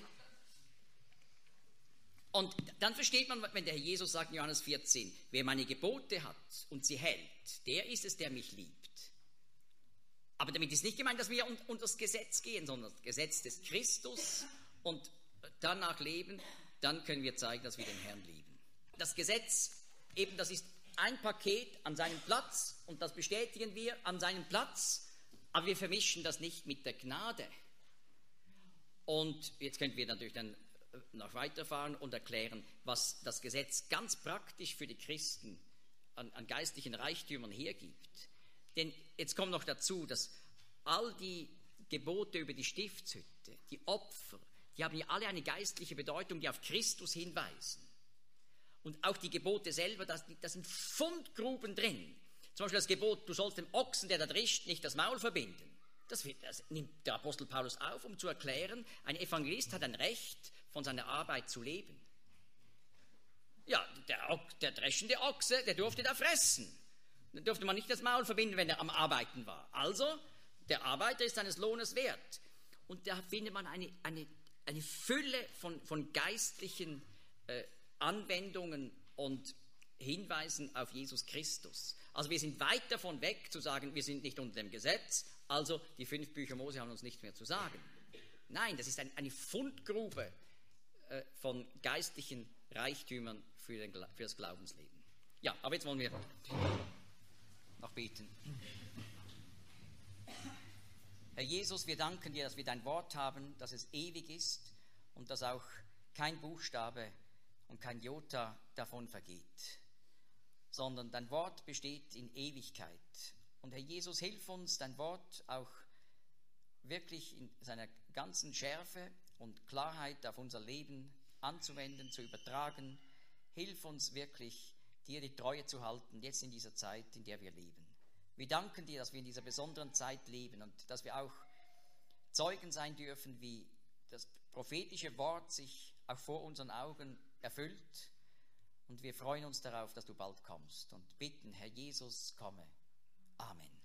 Speaker 1: Und dann versteht man, wenn der Herr Jesus sagt in Johannes vierzehn, wer meine Gebote hat und sie hält, der ist es, der mich liebt. Aber damit ist nicht gemeint, dass wir unter das Gesetz gehen, sondern das Gesetz des Christus und danach leben, dann können wir zeigen, dass wir den Herrn lieben. Das Gesetz, eben das ist ein Paket an seinem Platz und das bestätigen wir an seinem Platz, aber wir vermischen das nicht mit der Gnade. Und jetzt können wir natürlich dann noch weiterfahren und erklären, was das Gesetz ganz praktisch für die Christen an, an geistlichen Reichtümern hergibt. Denn jetzt kommt noch dazu, dass all die Gebote über die Stiftshütte, die Opfer, die haben ja alle eine geistliche Bedeutung, die auf Christus hinweisen. Und auch die Gebote selber, da sind Fundgruben drin. Zum Beispiel das Gebot, du sollst dem Ochsen, der da drischt, nicht das Maul verbinden. Das, das nimmt der Apostel Paulus auf, um zu erklären, ein Evangelist hat ein Recht, von seiner Arbeit zu leben. Ja, der, der dreschende Ochse, der durfte da fressen. Da durfte man nicht das Maul verbinden, wenn er am Arbeiten war. Also, der Arbeiter ist seines Lohnes wert. Und da findet man eine, eine, eine Fülle von, von geistlichen äh, Anwendungen und Hinweisen auf Jesus Christus. Also wir sind weit davon weg zu sagen, wir sind nicht unter dem Gesetz, also die fünf Bücher Mose haben uns nichts mehr zu sagen. Nein, das ist ein, eine Fundgrube äh, von geistlichen Reichtümern für, den, für das Glaubensleben. Ja, aber jetzt wollen wir noch beten. Herr Jesus, wir danken dir, dass wir dein Wort haben, dass es ewig ist und dass auch kein Buchstabe und kein Jota davon vergeht, sondern dein Wort besteht in Ewigkeit. Und Herr Jesus, hilf uns, dein Wort auch wirklich in seiner ganzen Schärfe und Klarheit auf unser Leben anzuwenden, zu übertragen. Hilf uns wirklich, dir die Treue zu halten, jetzt in dieser Zeit, in der wir leben. Wir danken dir, dass wir in dieser besonderen Zeit leben und dass wir auch Zeugen sein dürfen, wie das prophetische Wort sich auch vor unseren Augen erfüllt. Und wir freuen uns darauf, dass du bald kommst und bitten, Herr Jesus, komme. Amen.